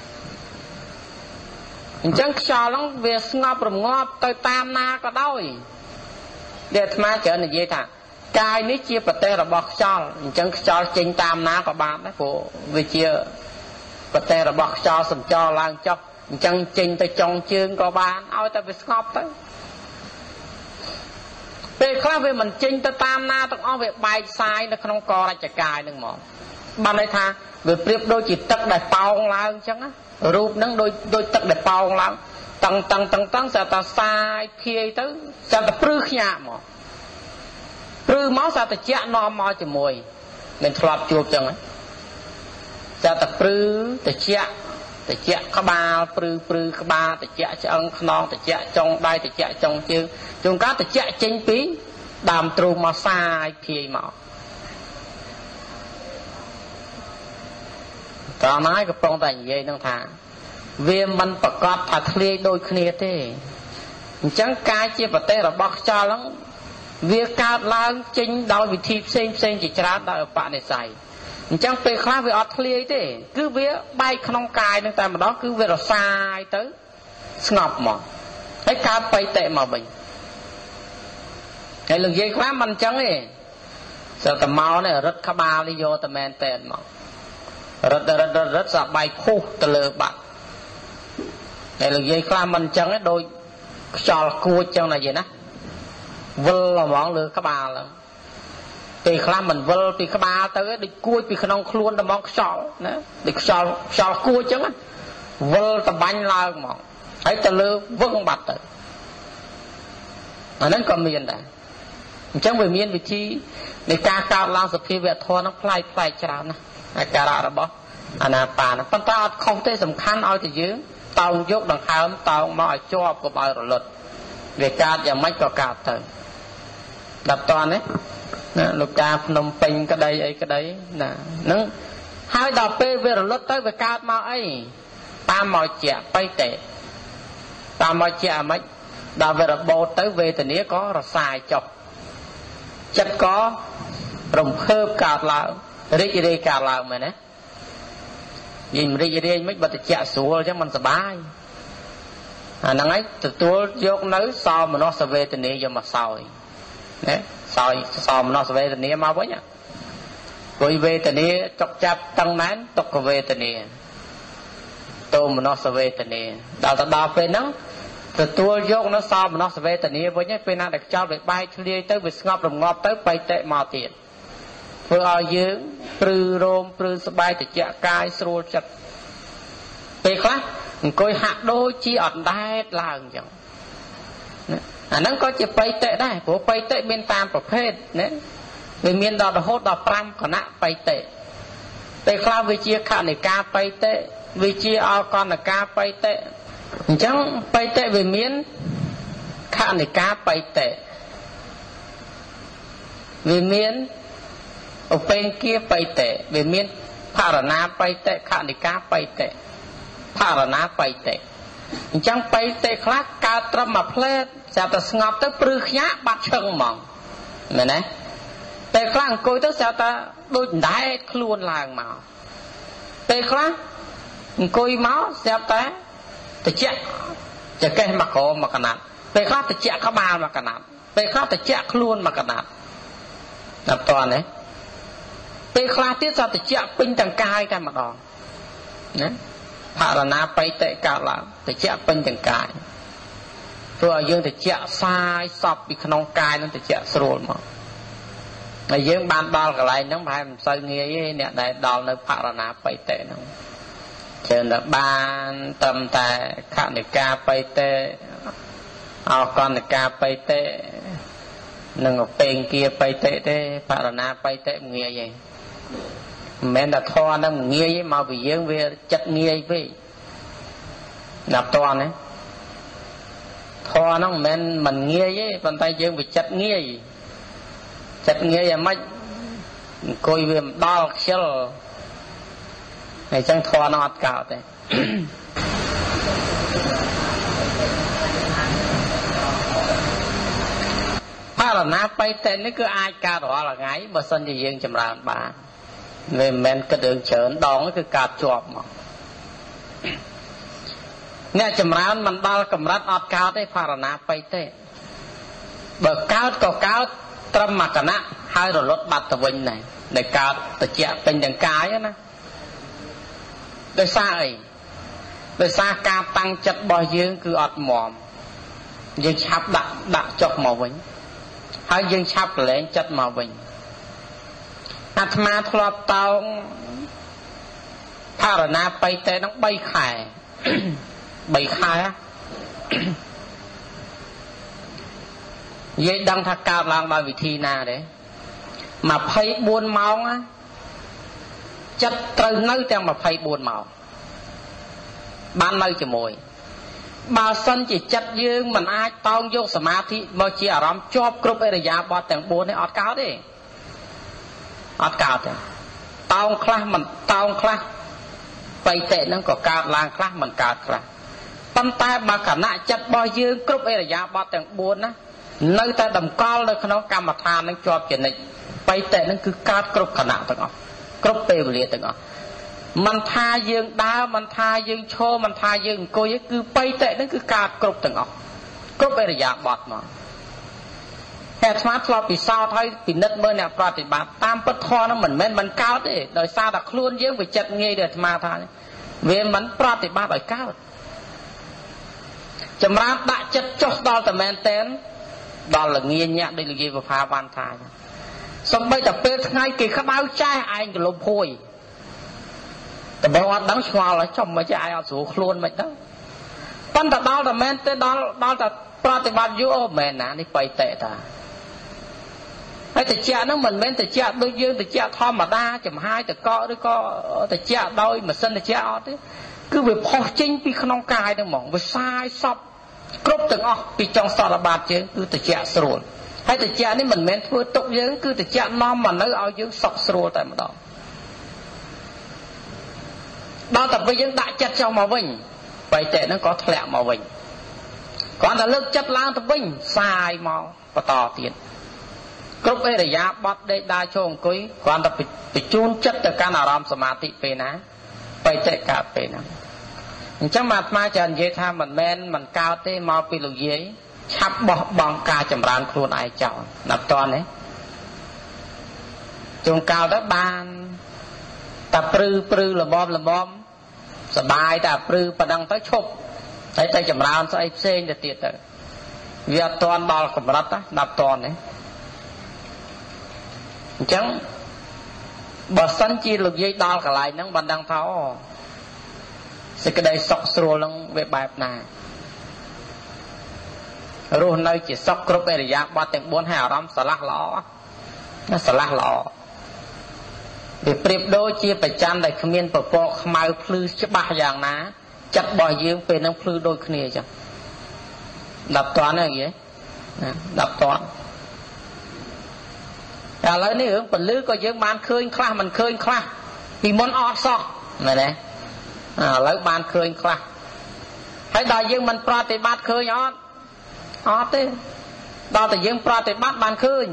អញ្ចឹងខ្យល់ហ្នឹងវាស្ងប់រងាប់ទៅតាមណាក៏ដោយដែលអាត្មាច្រើននិយាយថាកាយនេះជាប្រទេសរបស់ខ្យល់អញ្ចឹងខ្យល់ចេញតាមណាក៏បានដែរព្រោះវាជាប្រទេសរបស់ខ្យល់សំចរឡើងចុះអញ្ចឹងចេញទៅចុងជើងក៏បានឲ្យតែវាស្ងប់ទៅពេលខ្លះវាមិនចេញទៅតាមណាទាំងអស់វាបែកសាយនៅក្នុងកោរចកាយហ្នឹងហ្មង ban này tha về priệp đôi chỉ tắc đại bao lang chẳng á rụp nắng đôi đôi tắc đại bao lang tăng tăng tăng tăng sao ta sai kia tới sao ta prư nhạ mà prư máu sao ta chạ no mò chỉ mùi mình thọp chuột chẳng á sao ta prư ta chạ ta chạ các ba prư prư các ba ta chạ chân non ta chạ trong đây ta chạ trong chứ chúng cá ta chạ chênh pí đàm trù mà sai kia màตอนนั้นก็ปรองแต่งเย่ต้องทางเวียมันประกอบถัดเคลียโดยเคลียเท่จังกายเจ็บปะเตะเราบอกจอแล้วเวียการล้างจริงโดยวิธีเส้นเส้นจิตราโดยปะในใส่จังเป็นคลาเวียอัดเคลียเท่คือเวียใบขนมกายตั้งแต่มาดอกคือเวียเราทรายtớiสงบหมดให้การไปเตะมาบินไอ้เรื่องเย่คลามันจังเลยแต่แต่เมาเนี่ยรถขบาลิโยแต่แมนเตนหมดรถรถรถรถสบายคู่ตะเลบัดไอ้เรื่องยัยคลามันจังโดยจอลกูจังอะไรอย่างนะวัลละมองเลยขบาแล้วปีคลามันวัลปีขบาเตอดิกู้ปีขนมคล้วนตะมองจอลนะดิจอลจอลกูจังอ่ะวัลตะบันลาวมองไอ้ตะเลวังบัดเตออันนั้นก็มีอันใดจังไปมีวิธีในการกาวลางสพีเวทอนักพลายพลายจรานะอาการอะไรบ่อนาปานปัญตาคงที่สำคัญเอาแต่ยืมเตายกดังข้ามเตามาจอบกับเอาหลุดเวการอย่างไม่ก็กาดเติมดับตอนนี้นะลูกกาพนมเป่งก็ได้ไอ้ก็ได้นะนั่งให้ดับเปเวรลุดเติมเวการมาไอ้ตามมาเจาะไปเตะตามมาเจาะไม่ดับเวรโบเติมเวตัวนี้ก็ระสายจบจัดก็รำเพิ่มกาดแล้วรีเรียการเราเหมือนนะยิ่งรีเรียไม่บัดเจะสัวจังมันสบายอ่านั่งไอ้ตัวยกนื้อซอมันนอสเวตเนียมาซอยเนี่ยซอยซอมันนอสเวตเนียมาไว้เนี่ยกุยเวตเนียตกจับตั้งนั้นตกเวตเนียตัวมันนอสเวตเนียดาวตะดาวเป็นนั้นตัวยกนื้อซอมันนอสเวตเนียไว้เนี่ยเป็นนั่งเด็กเจ้าเด็กใบเฉลี่ยเต้ไปงอบลงงอบเต้ไปเตะมาเตียนเพื่อเอายืมปลือโรมปลือสบายแต่เจ้ากายสโลจัดไปครั้งก็หักโดยจีอดได้ลางอย่างอันนั้นก็จะไปเตะได้ผมไปเตะเป็นตามประเภทเนี่ยวิเมียนดอกโหดดอกปรำขณะไปเตะไปครั้งวิเชียขาในกาไปเตะวิเชียเอากรในกาไปเตะจังไปเตะวิเมียนขาในกาไปเตะวิเมียนเอาเป็นเกียไปเตะเบมีนพารณาไปเตะขานิกาไปเตะพารณาไปเตะจังไปเตะคลาสการตรมาเพลดจะแต่สงบแต่ปลือขยะบัดเชิงมองเหมือนไงเตะคลาสกุยแต่จะแต่โดยได้คล้วนลางมาเตะคลาสกุยเมาจะแต่แต่เจ๊จะแก้มาโกมาขนาดเตะคลาสแต่เจ๊ขมามาขนาดเตะคลาสแต่เจ๊คล้วนมาขนาดนับตอนนี้ไปคลาที่สัตว์เจ้าเป็นต่างกายกันมาดองนะภารณาไปเตะกาลาแต่เจ้าเป็นต่างกายตัวยังแต่เจ้าทรายสอบปีขนมกายนั่นแต่เจ้าสโลนมาไอ้ยังบานดอลกับอะไรน้องพายมันใส่เงี้ยเนี่ยได้ดอลในภารณาไปเตะน้องเช่นแบบบานตำแต่ขาในกาไปเตะเอาก้อนในกาไปเตะหนึ่งเป็นเกียร์ไปเตะเตะภารณาไปเตะเงี้ยยังแม้แต่ทอนั่งเงี้ยมาไปเยี่ยงเวจัดเงี้ยไปนับตัวนี่ทอนั่งแม้มันเงี้ยปันไตเยี่ยงไปจัดเงี้ยจัดเงี้ยยังไม่คุยเวมดอลเชลให้จังทอนอดเก่าแต่ภารณาไปเตะนี่คืออายการหรอหรือไงเมื่อสันจะยิงจำรานบาเมื่อแมนกระเดิงเฉินดองก็คือการจวบหมดเนี่ยจำรานมันดอลกำรัดอดกาวได้ภารณาไปเตะเบิกกาวก็กาวตรมมักนะให้รถบัตรตะวันไหนในกาวตะเจียเป็นอย่างกายนะโดยซาไอโดยซาการตั้งจัดบ่อยยืงคืออดหมอมยังชับดักดักจกมาวิ่งให้ยังชับแหลงจัดมาวิ่งអាត្មាធ្លាប់តោងផារណាបៃតេនឹងបីខែបីខែនិយាយដឹងថាកើតឡើងដោយវិធីណាទេម្ភៃបួនម៉ោងចិត្តត្រូវនៅទាំងម្ភៃបួនម៉ោងបាននៅជាមួយបើសិនជាចិត្តយើងមិនអាចតោងយកសមាធិមកជាអារម្មណ៍ជាប់គ្រប់អរិយាបថទាំងបួននេះអត់កើតទេអត់កើតទេតោងខ្លះមិនតោងខ្លះបៃតេហ្នឹងក៏កើតឡើងខ្លះមិនកើតខ្លះប៉ុន្តែបើគណៈចិត្តរបស់យើងគ្រប់អរិយាបថទាំងបួនណានៅតែតម្កល់នៅក្នុងកម្មដ្ឋាននឹងជាប់ជានិច្ចបៃតេហ្នឹងគឺកើតគ្រប់គណៈទាំងអស់គ្រប់ពេលវេលាទាំងអស់មិនថាយើងដើរមិនថាយើងឈរមិនថាយើងអង្គុយគឺបៃតេហ្នឹងគឺកើតគ្រប់ទាំងអស់គ្រប់អរិយាបថមកតែអាត្មាធ្លាប់ពិសោធន៍ឲ្យពិនិត្យមើលអ្នកប្រតិបត្តិតាមពុទ្ធធម៌ហ្នឹងមិនមែនមិនកើតទេដោយសារតែខ្លួនយើងវាចិត្តងាយដូចអាត្មាថាវាមិនប្រតិបត្តិឲ្យកើតចម្រើនដាក់ចិត្តចុះដល់តែមែនតែនដល់ល្ងាញាក់ដូចលោកយាយប្រផាបានថាសំបីតែពេលថ្ងៃគេក្តៅចែះឯងកលុំភួយតែបើអត់ដឹងឆ្ងល់ចុះមិនចេះឯងអត់ស្រួលខ្លួនមិនដឹងប៉ុន្តែដល់តែមែនទេដល់ដល់តែប្រតិបត្តិយូរអូមែនណានេះបៃតេតាហើយតិចហ្នឹងមិនមែនតិចដូចយើងតិចធម្មតាចំហាយតកឬក៏តិចដោយម៉ាស៊ីនតិចអត់ទេគឺវាផុសចេញពីក្នុងកាយហ្នឹងហ្មងវាសាយសពគ្រប់ទាំងអស់ពីចុងសរបាតយើងគឺតិចស្រួលហើយតិចនេះមិនមែនធ្វើទុកយើងគឺតិចនាំមកនៅឲ្យយើងសុខស្រួលតែម្ដងដល់តែពេលយើងដាក់ចិត្តចុះមកវិញបៃតេហ្នឹងក៏ធ្លាក់មកវិញគ្រាន់តែលើកចិត្តឡើងទៅវិញសាយមកបន្តទៀតគ្រប់អរិយាបថដេកដើរចូលអង្គុយគ្រាន់តែបញ្ជូនចិត្តទៅកាន់អារម្មណ៍សមាធិពេលណាបៃតេកើតពេលហ្នឹងអញ្ចឹងអាត្មាចានិយាយថាមិនមែនមិនកើតទេមកពីលោកយាយឆាប់បោះបង់ការចម្រើនខ្លួនឯងចោលណាត់តនេះជួនកាលទៅបានតែព្រឺព្រឺល្មមល្មមសបាយតែព្រឺប៉ណ្ណឹងទៅឈប់ហើយទៅចម្រើនស្អីផ្សេងទៅទៀតទៅវាអត់តន់ដល់កម្រិតណាណាត់តនេះអញ្ចឹងបើសិនជាលោកយាយដល់កន្លែងហ្នឹងបានដឹងថាអូសេចក្តីសុខស្រួលហ្នឹងវាបែបណារស់នៅជាសុខគ្រប់អរិយាបថទាំងបួនហើយអារម្មណ៍ស្រឡះល្អណាស្រឡះល្អវាប្រៀបដូចជាប្រច័នដែលគ្មានពពកខ្មៅភ្លឺច្បាស់យ៉ាងណាចិត្តរបស់យើងពេលហ្នឹងភ្លឺដូចគ្នាអញ្ចឹងដល់តន់ហ្នឹងយីណាដល់តន់តែឥឡូវនេះរឿងពលឺក៏យើងបានឃើញខ្លះមិនឃើញខ្លះពីមុនអត់សោះមែនទេឥឡូវបានឃើញខ្លះហើយដល់យើងមិនប្រតិបត្តិឃើញអត់អត់ទេដល់តែយើងប្រតិបត្តិបានឃើញ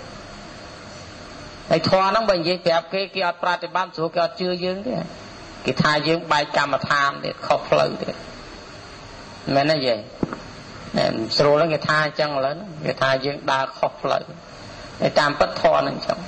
ហើយធម៌ហ្នឹងបើនិយាយប្រាប់គេគេអត់ប្រតិបត្តិស្រួលគេអត់ជឿយើងទេគេថាយើងបែកកម្មដ្ឋានទៀតខុសផ្លូវទៀតមែនទេយាយណែស្រួលហ្នឹងគេថាអញ្ចឹងឥឡូវគេថាយើងដើរខុសផ្លូវតែតាមពិតធម៌ហ្នឹងអញ្ចឹង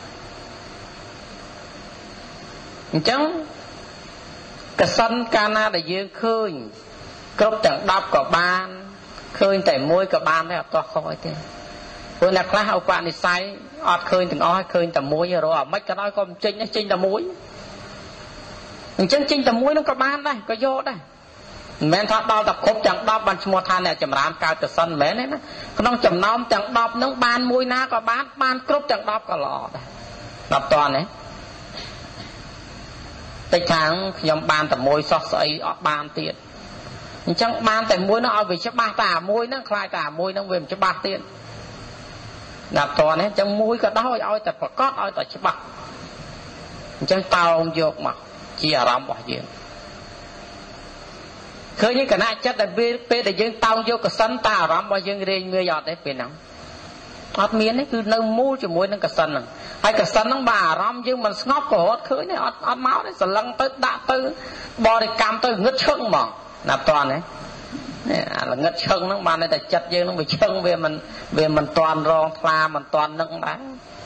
អញ្ចឹងកសិនកាលណាដែលយើងឃើញគ្រប់ទាំងដប់ក៏បានឃើញតែមួយក៏បានដែរអត់ទាស់ខុសអីទេព្រោះអ្នកខ្លះឧបនិស្ស័យអត់ឃើញទាំងអស់ឃើញតែមួយរកអាម៉េចក៏ដោយក៏មិនចេញចេញតែមួយអញ្ចឹងចេញតែមួយនោះក៏បានដែរក៏យកដែរមិនមែនថាដល់តែគ្រប់ទាំងដប់បានឈ្មោះថាអ្នកចម្រើនកើតកសិនមិនមែនទេណាក្នុងចំណោមទាំងដប់នោះបានមួយណាក៏បានបានគ្រប់ទាំងដប់ក៏ល្អដែរដល់តនេះតិចខាងខ្ញុំបានតែមួយសោះស្អីអត់បានទៀតអញ្ចឹងបានតែមួយនោះឲ្យវាច្បាស់តែមួយហ្នឹងខ្លាចតែមួយហ្នឹងវាមិនច្បាស់ទៀតដល់តនេះអញ្ចឹងមួយក៏ដោយឲ្យតែប្រកបឲ្យតែច្បាស់អញ្ចឹងតោងយកមកជាអារម្មណ៍របស់យើងឃើញគណៈចិត្តដែលពេលដែលយើងតោងយកកសិនតាអារម្មណ៍របស់យើងរែងងាយអត់ទេពេលហ្នឹងអត់មានទេគឺនៅមូលជាមួយនឹងកសិនហ្នឹងហើយកសិនហ្នឹងបើអារម្មណ៍យើងមិនស្ងប់ក៏រត់ឃើញទេអត់អត់មកទេសលឹងទៅដាក់ទៅបរិកម្មទៅងឹតឈឹងហ្មងណាប់តនេះអាល្ងឹតឈឹងហ្នឹងបានតែចិត្តយើងហ្នឹងវាឈឹងវាមិនវាមិនតាន់រងថ្លាមិនតាន់នឹងដែរ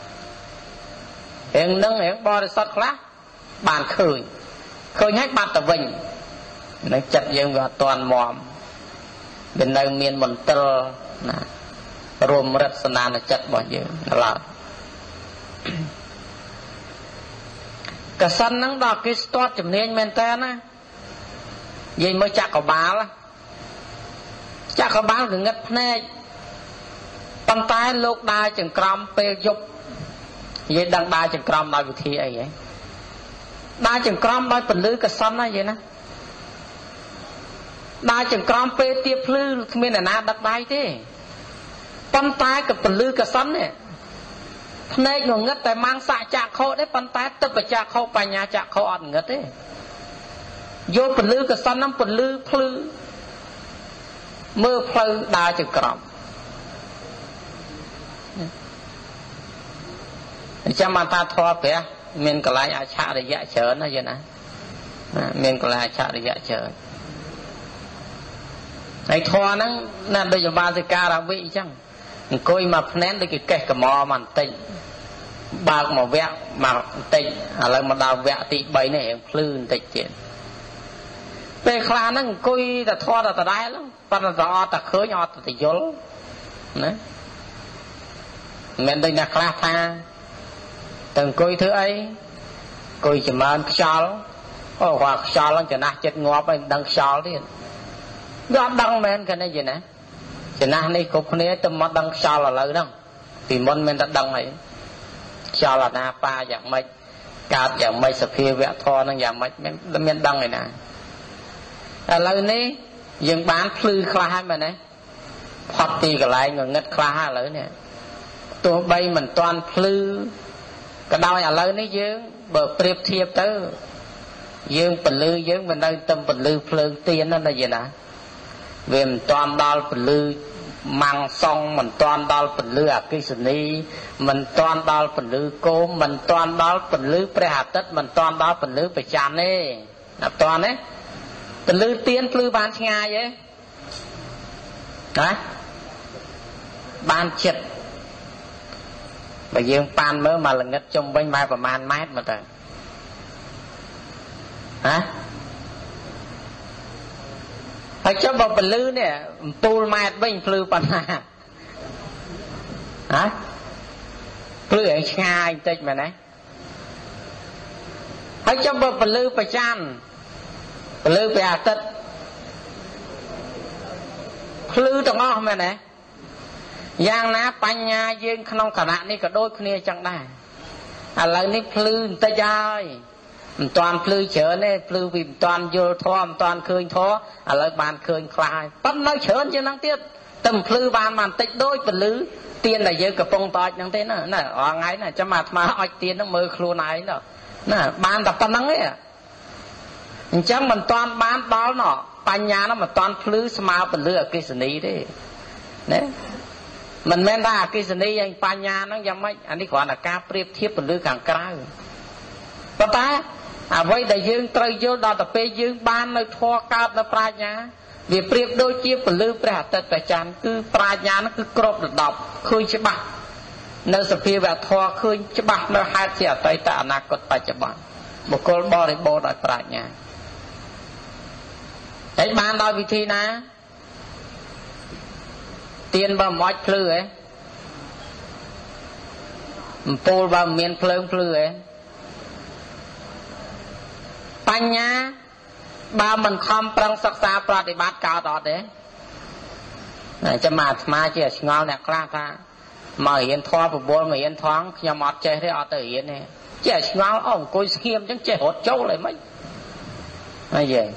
រឿងហ្នឹងរឿងបរិសុទ្ធខ្លះបានឃើញឃើញហើយបាត់ទៅវិញនៅចិត្តយើងវាអត់តាន់មមវានៅមានមន្ទិលណារួមរិទ្ធសនានចិត្តរបស់យើងឡើយ cái sân nắng đỏ cái start chấm nền men tên á vậy mới chặt cỏ bá lá chặt cỏ bá cứ ngất nè bàn tay lục đai chừng crom pe dục vậy đằng đai chừng crom đai vị thi ấy vậy đai chừng crom đai phần lư cái sân á vậy nè đai chừng crom pe tiệp lư miền là na đặc đai thế bàn tay cái phần lư cái sân này này nó ngất tại mang xạ chạc khô đấy bàn tay tập vào chạc khô bà nhà chạc khô ọt ngất đấy vô phần lư cái sân năm phần lư phư mơ phư đai chừng crom chăm mà ta thoa bé mình còn lại chạ để dạ chờ nó vậy nè mình còn lại chạ để dạ chờ này thoa nó là bây giờ ba mươi ca là vị chăng coi mà nén được cái kẹt cái mò mà tịnh ba mà vẽ mà tịnh à lại mà đào vẽ tị bảy này em phư tịnh chuyện về khá nó coi là thoa là ta đái lắm bắt là ta ta khơi nhỏ ta thì dối nè mình đây là khá tha từng coi thứ ấy coi chỉ mà xào ô hoặc xào lắm cho nát chết ngọt ấy đang xào đi đó đăng men cái này gì nè chỉ nát này cục này tụm mắt đang xào là lợi đó thì môn men đã đăng này xào là na pa dạng mấy cát dạng mấy sập phê vẽ thò nó dạng mấy men đăng này nè à lợi này dừng bán phư khai mà này hoặc thì cái lại người ngất khai lợi nè tôi bay mình toàn phư cái đôi à lớn này dương bờ priệp thiệp tới dương phần lư dương mình đang tâm phần lư phơi tiền nó là gì nè về mình toàn đo phần lư mang xong mình toàn đo phần lư à cái sừng đi mình toàn đo phần lư cô mình toàn đo phần lư pre hạt tất mình toàn đo phần lư phải chán đi là toàn đấy phần lư tiền lư bán ngay vậy hả bán chật bà dương pan mới mà là ngất trong bên mai và man mát mà trời hả phải cho bà bà lư nè pul mát bên phư pan ha hả phư ở ngay tích mà này phải cho bà bà lư bà chan bà lư bà tích phư trong đó mà này giang ná bánh nha dương không khả nạn này cả đôi kia chẳng đài à lời này phư ta dài toàn phư chở này phư vì toàn vô thoa toàn khơi thoa à lời bàn khơi khai bắt nói chở chứ năng tiết tầm phư bàn màn tích đôi phần lứ tiền là dương cả phong tỏi năng thế nữa nè ở ngay nè cho mặt mà hỏi tiền nó mơ khô này nữa nè bàn tập phân năng ấy à chẳng mình toàn bán đó nọ bánh nha nó mà toàn phư mà phần lứ ở cái sân ý đấy đấy mình men ra cái gì này anh pa nhà nó giống mấy anh ấy gọi là cá priệp thiếp phần lư càng cao có ta à vậy đại dương trời vô đào tập pe dương ban nơi thoa cao nơi pa nhà vì priệp đôi chia phần lư pre tật phải chán cứ pa nhà nó cứ crop được đọc khơi chế bạc nơi sập phê và thoa khơi chế bạc nơi hai chia tay ta anh cột phải chế bạc một con bò để bò đại pa nhà đấy ban đào vị thi na tiền vào mọi phư ấy pol vào miền phơi phư ấy bánh nhá ba mình không prang sắc xa pra để bắt cao đó đấy cho mà mà chỉ ngon nè kla ta mà hiện thoa vào bồn mà hiện thoáng nhà mọt chơi thế ở từ hiện này chỉ ngon ông coi skiêm chẳng chơi hột châu lại mấy như vậy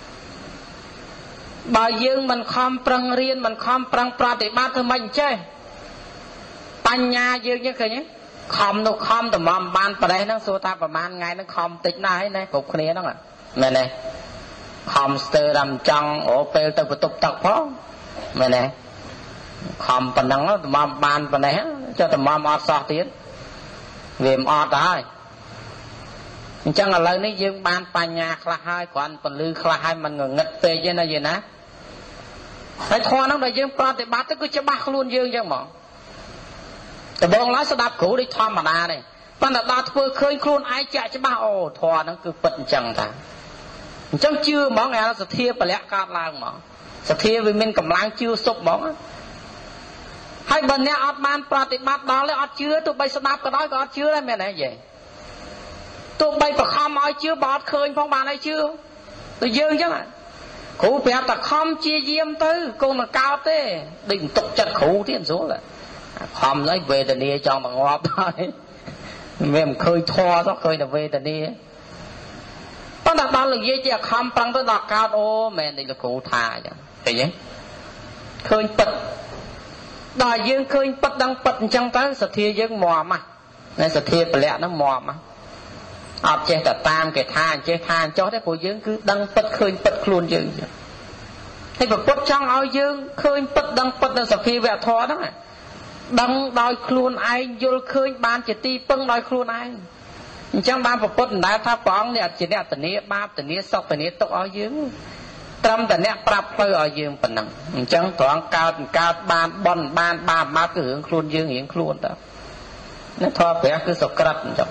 bà dương mình không prang riêng mình không prang pra để bắt thôi mình chơi bánh nha dương như thế nhé không nó không tụi mầm ban vào đây nó số ta vào ban ngày nó không tích này này cục kia đó à mẹ này không sơ làm trong ổ pel từ từ tục tập phó mẹ này không phần năng nó tụi mầm ban vào đây cho tụi mầm ọt sọt tiến vì ọt đấy chẳng là lời này dương ban bánh nha khla hai còn phần lư khla hai mình ngồi ngất về trên này gì nè thấy thoa nó đây dương pra để bắt cứ cho bác luôn dương chứ màแต่บองร้ายสดับกูได้ทอมมาได้เนี่ยปัญหาดาเพื่อเคยครูนไอ้เจ้าจะบ้าโอ้ทอนั่นคือเป็นจังท่าจังชื่อมองไงเราสะเทียบไปแล้วการล้างมองสะเทียบวิมินกำลังชื่อศพมองให้บนเนี้ยอัดมันปฏิบัติดอแล้วอัดเชื้อตัวใบสดับก็ได้ก็อัดเชื้อได้ไหมเนี่ยใหญ่ទោះបីបខំឲ្យជឿបើអត់ឃើញផងបានឲ្យជឿទៅយើងអញ្ចឹងគ្រូប្រាប់តែខំជាយាមទៅកូនមិនកោតទេដូចបន្ទុកចិត្តគ្រូទៀតស្រួលខំហើយវេទនាចង់មកងាប់ហើយមិនឃើញធေါ်ទៅឃើញតែវេទនាប៉ុន្តែដល់លោកយាយជាខំប្រឹងទៅដល់កោតអូមែនដូចលោកគ្រូថាអញ្ចឹងឃើញទេឃើញពិតដល់យើងឃើញពិតដឹងពិតអញ្ចឹងទៅសទ្ធាយើងមាំណាសទ្ធាពលៈហ្នឹងមាំណាអត់ចេះតែតាមគេថាអញ្ចេះថាអញ្ចោះទេព្រោះយើងគឺដឹងពិតឃើញពិតខ្លួនយើងហើយប្រពុតចង់ឲ្យយើងឃើញពិតដឹងពិតនៅសភាវៈធម៌ហ្នឹងដឹងដោយខ្លួនឯងយល់ឃើញបានជាទីពឹងដោយខ្លួនឯងអញ្ចឹងបានប្រពុតមិនដែលថាព្រះអង្គនេះអត់ជាអ្នកធានាបាបធានាសុខធានាទុកឲ្យយើងត្រឹមតែអ្នកប្រាប់ផ្លូវឲ្យយើងប៉ុណ្ណឹងអញ្ចឹងត្រង់កើតកើតបានបន់បានបាបមកគឺរឿងខ្លួនយើងរៀងខ្លួនតើណាធម៌ព្រះគឺសុក្រិតអញ្ចឹង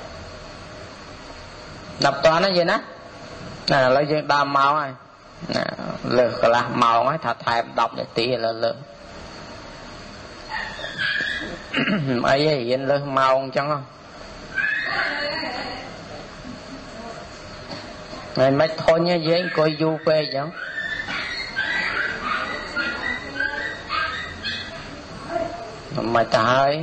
ដល់តោះណាយេណាណាឥឡូវយើងដើមម៉ោងហើយណាលើសកន្លះម៉ោងហើយថាថែមដប់នាទីឥឡូវលើអីហីរៀនលើសម៉ោងអញ្ចឹងហើយមិនធុញទេយើងអង្គុយយូរពេកអញ្ចឹងមិនទៅហើយ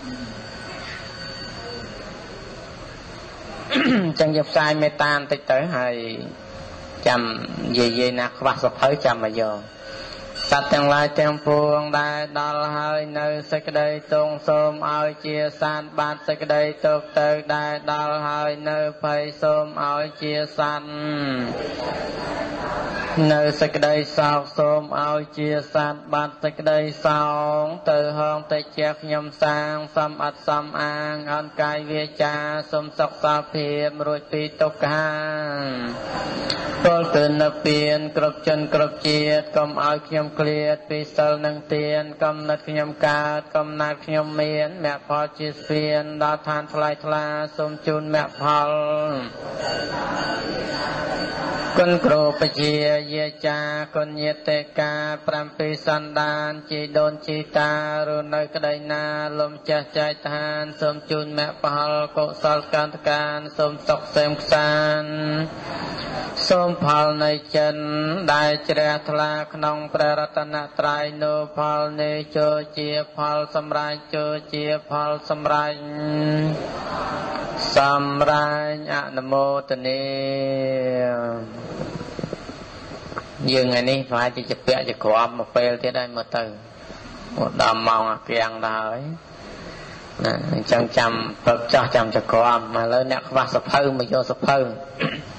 ចឹងយើងផ្សាយមេត្តាបន្តិចទៅហើយចាំនិយាយណាខ្វះសភៅចាំមកយកសត្វទាំងឡាយទាំងពួងដែលដល់ហើយនៅសេចក្តីទងសូមឲ្យជាសានបានសេចក្តីទុកទៅដែលដល់ហើយនៅភ័យសូមឲ្យជាសាននៅសេចក្តីសោកសូមឲ្យជាសានបានសេចក្តីសោកទៅហងតិចជាខ្ញុំសាងសំអត់សំអាងអនកាយវាចាសូមសុខសាភាពរួចពីទុក្ខាពលទៅនៅពៀនគ្រប់ជនគ្រប់ជាតិកុំឲ្យខ្ញុំក្លៀតពីសិលនឹងទានកំណត់ខ្ញុំកើតកំណត់ខ្ញុំមានមគ្គផលជាស្ពានដល់ឋានថ្លៃថ្លាសូមជូនមគ្គផលគុណគ្រូបជាយាចាគុណញាតិកាប្រាំពីសន្តានជីដូនជីតារស់នៅក្តីណាលំចាស់ចែកឋានសូមជូនមគ្គផលកុសលកាន្តកានសូមសុខសេមខ្សានសូមផលនៃចិនដែលជ្រះថ្លាក្នុងព្រះរតនត្រ័យនោះផលនេះចូលជាផលសម្រេចចូលជាផលសម្រេចសម្រេចអនុមោទនាយើងថ្ងៃនេះប្រហែលជាជាពាក់ជាក្រមមកពេលទៀតហើយមើលទៅដល់ម៉ោងអាកៀងដល់ហើយណាអញ្ចឹងចាំព្រឹកចាស់ចាំចក្រមឥឡូវអ្នកខ្វះសភៅមកយកសភៅ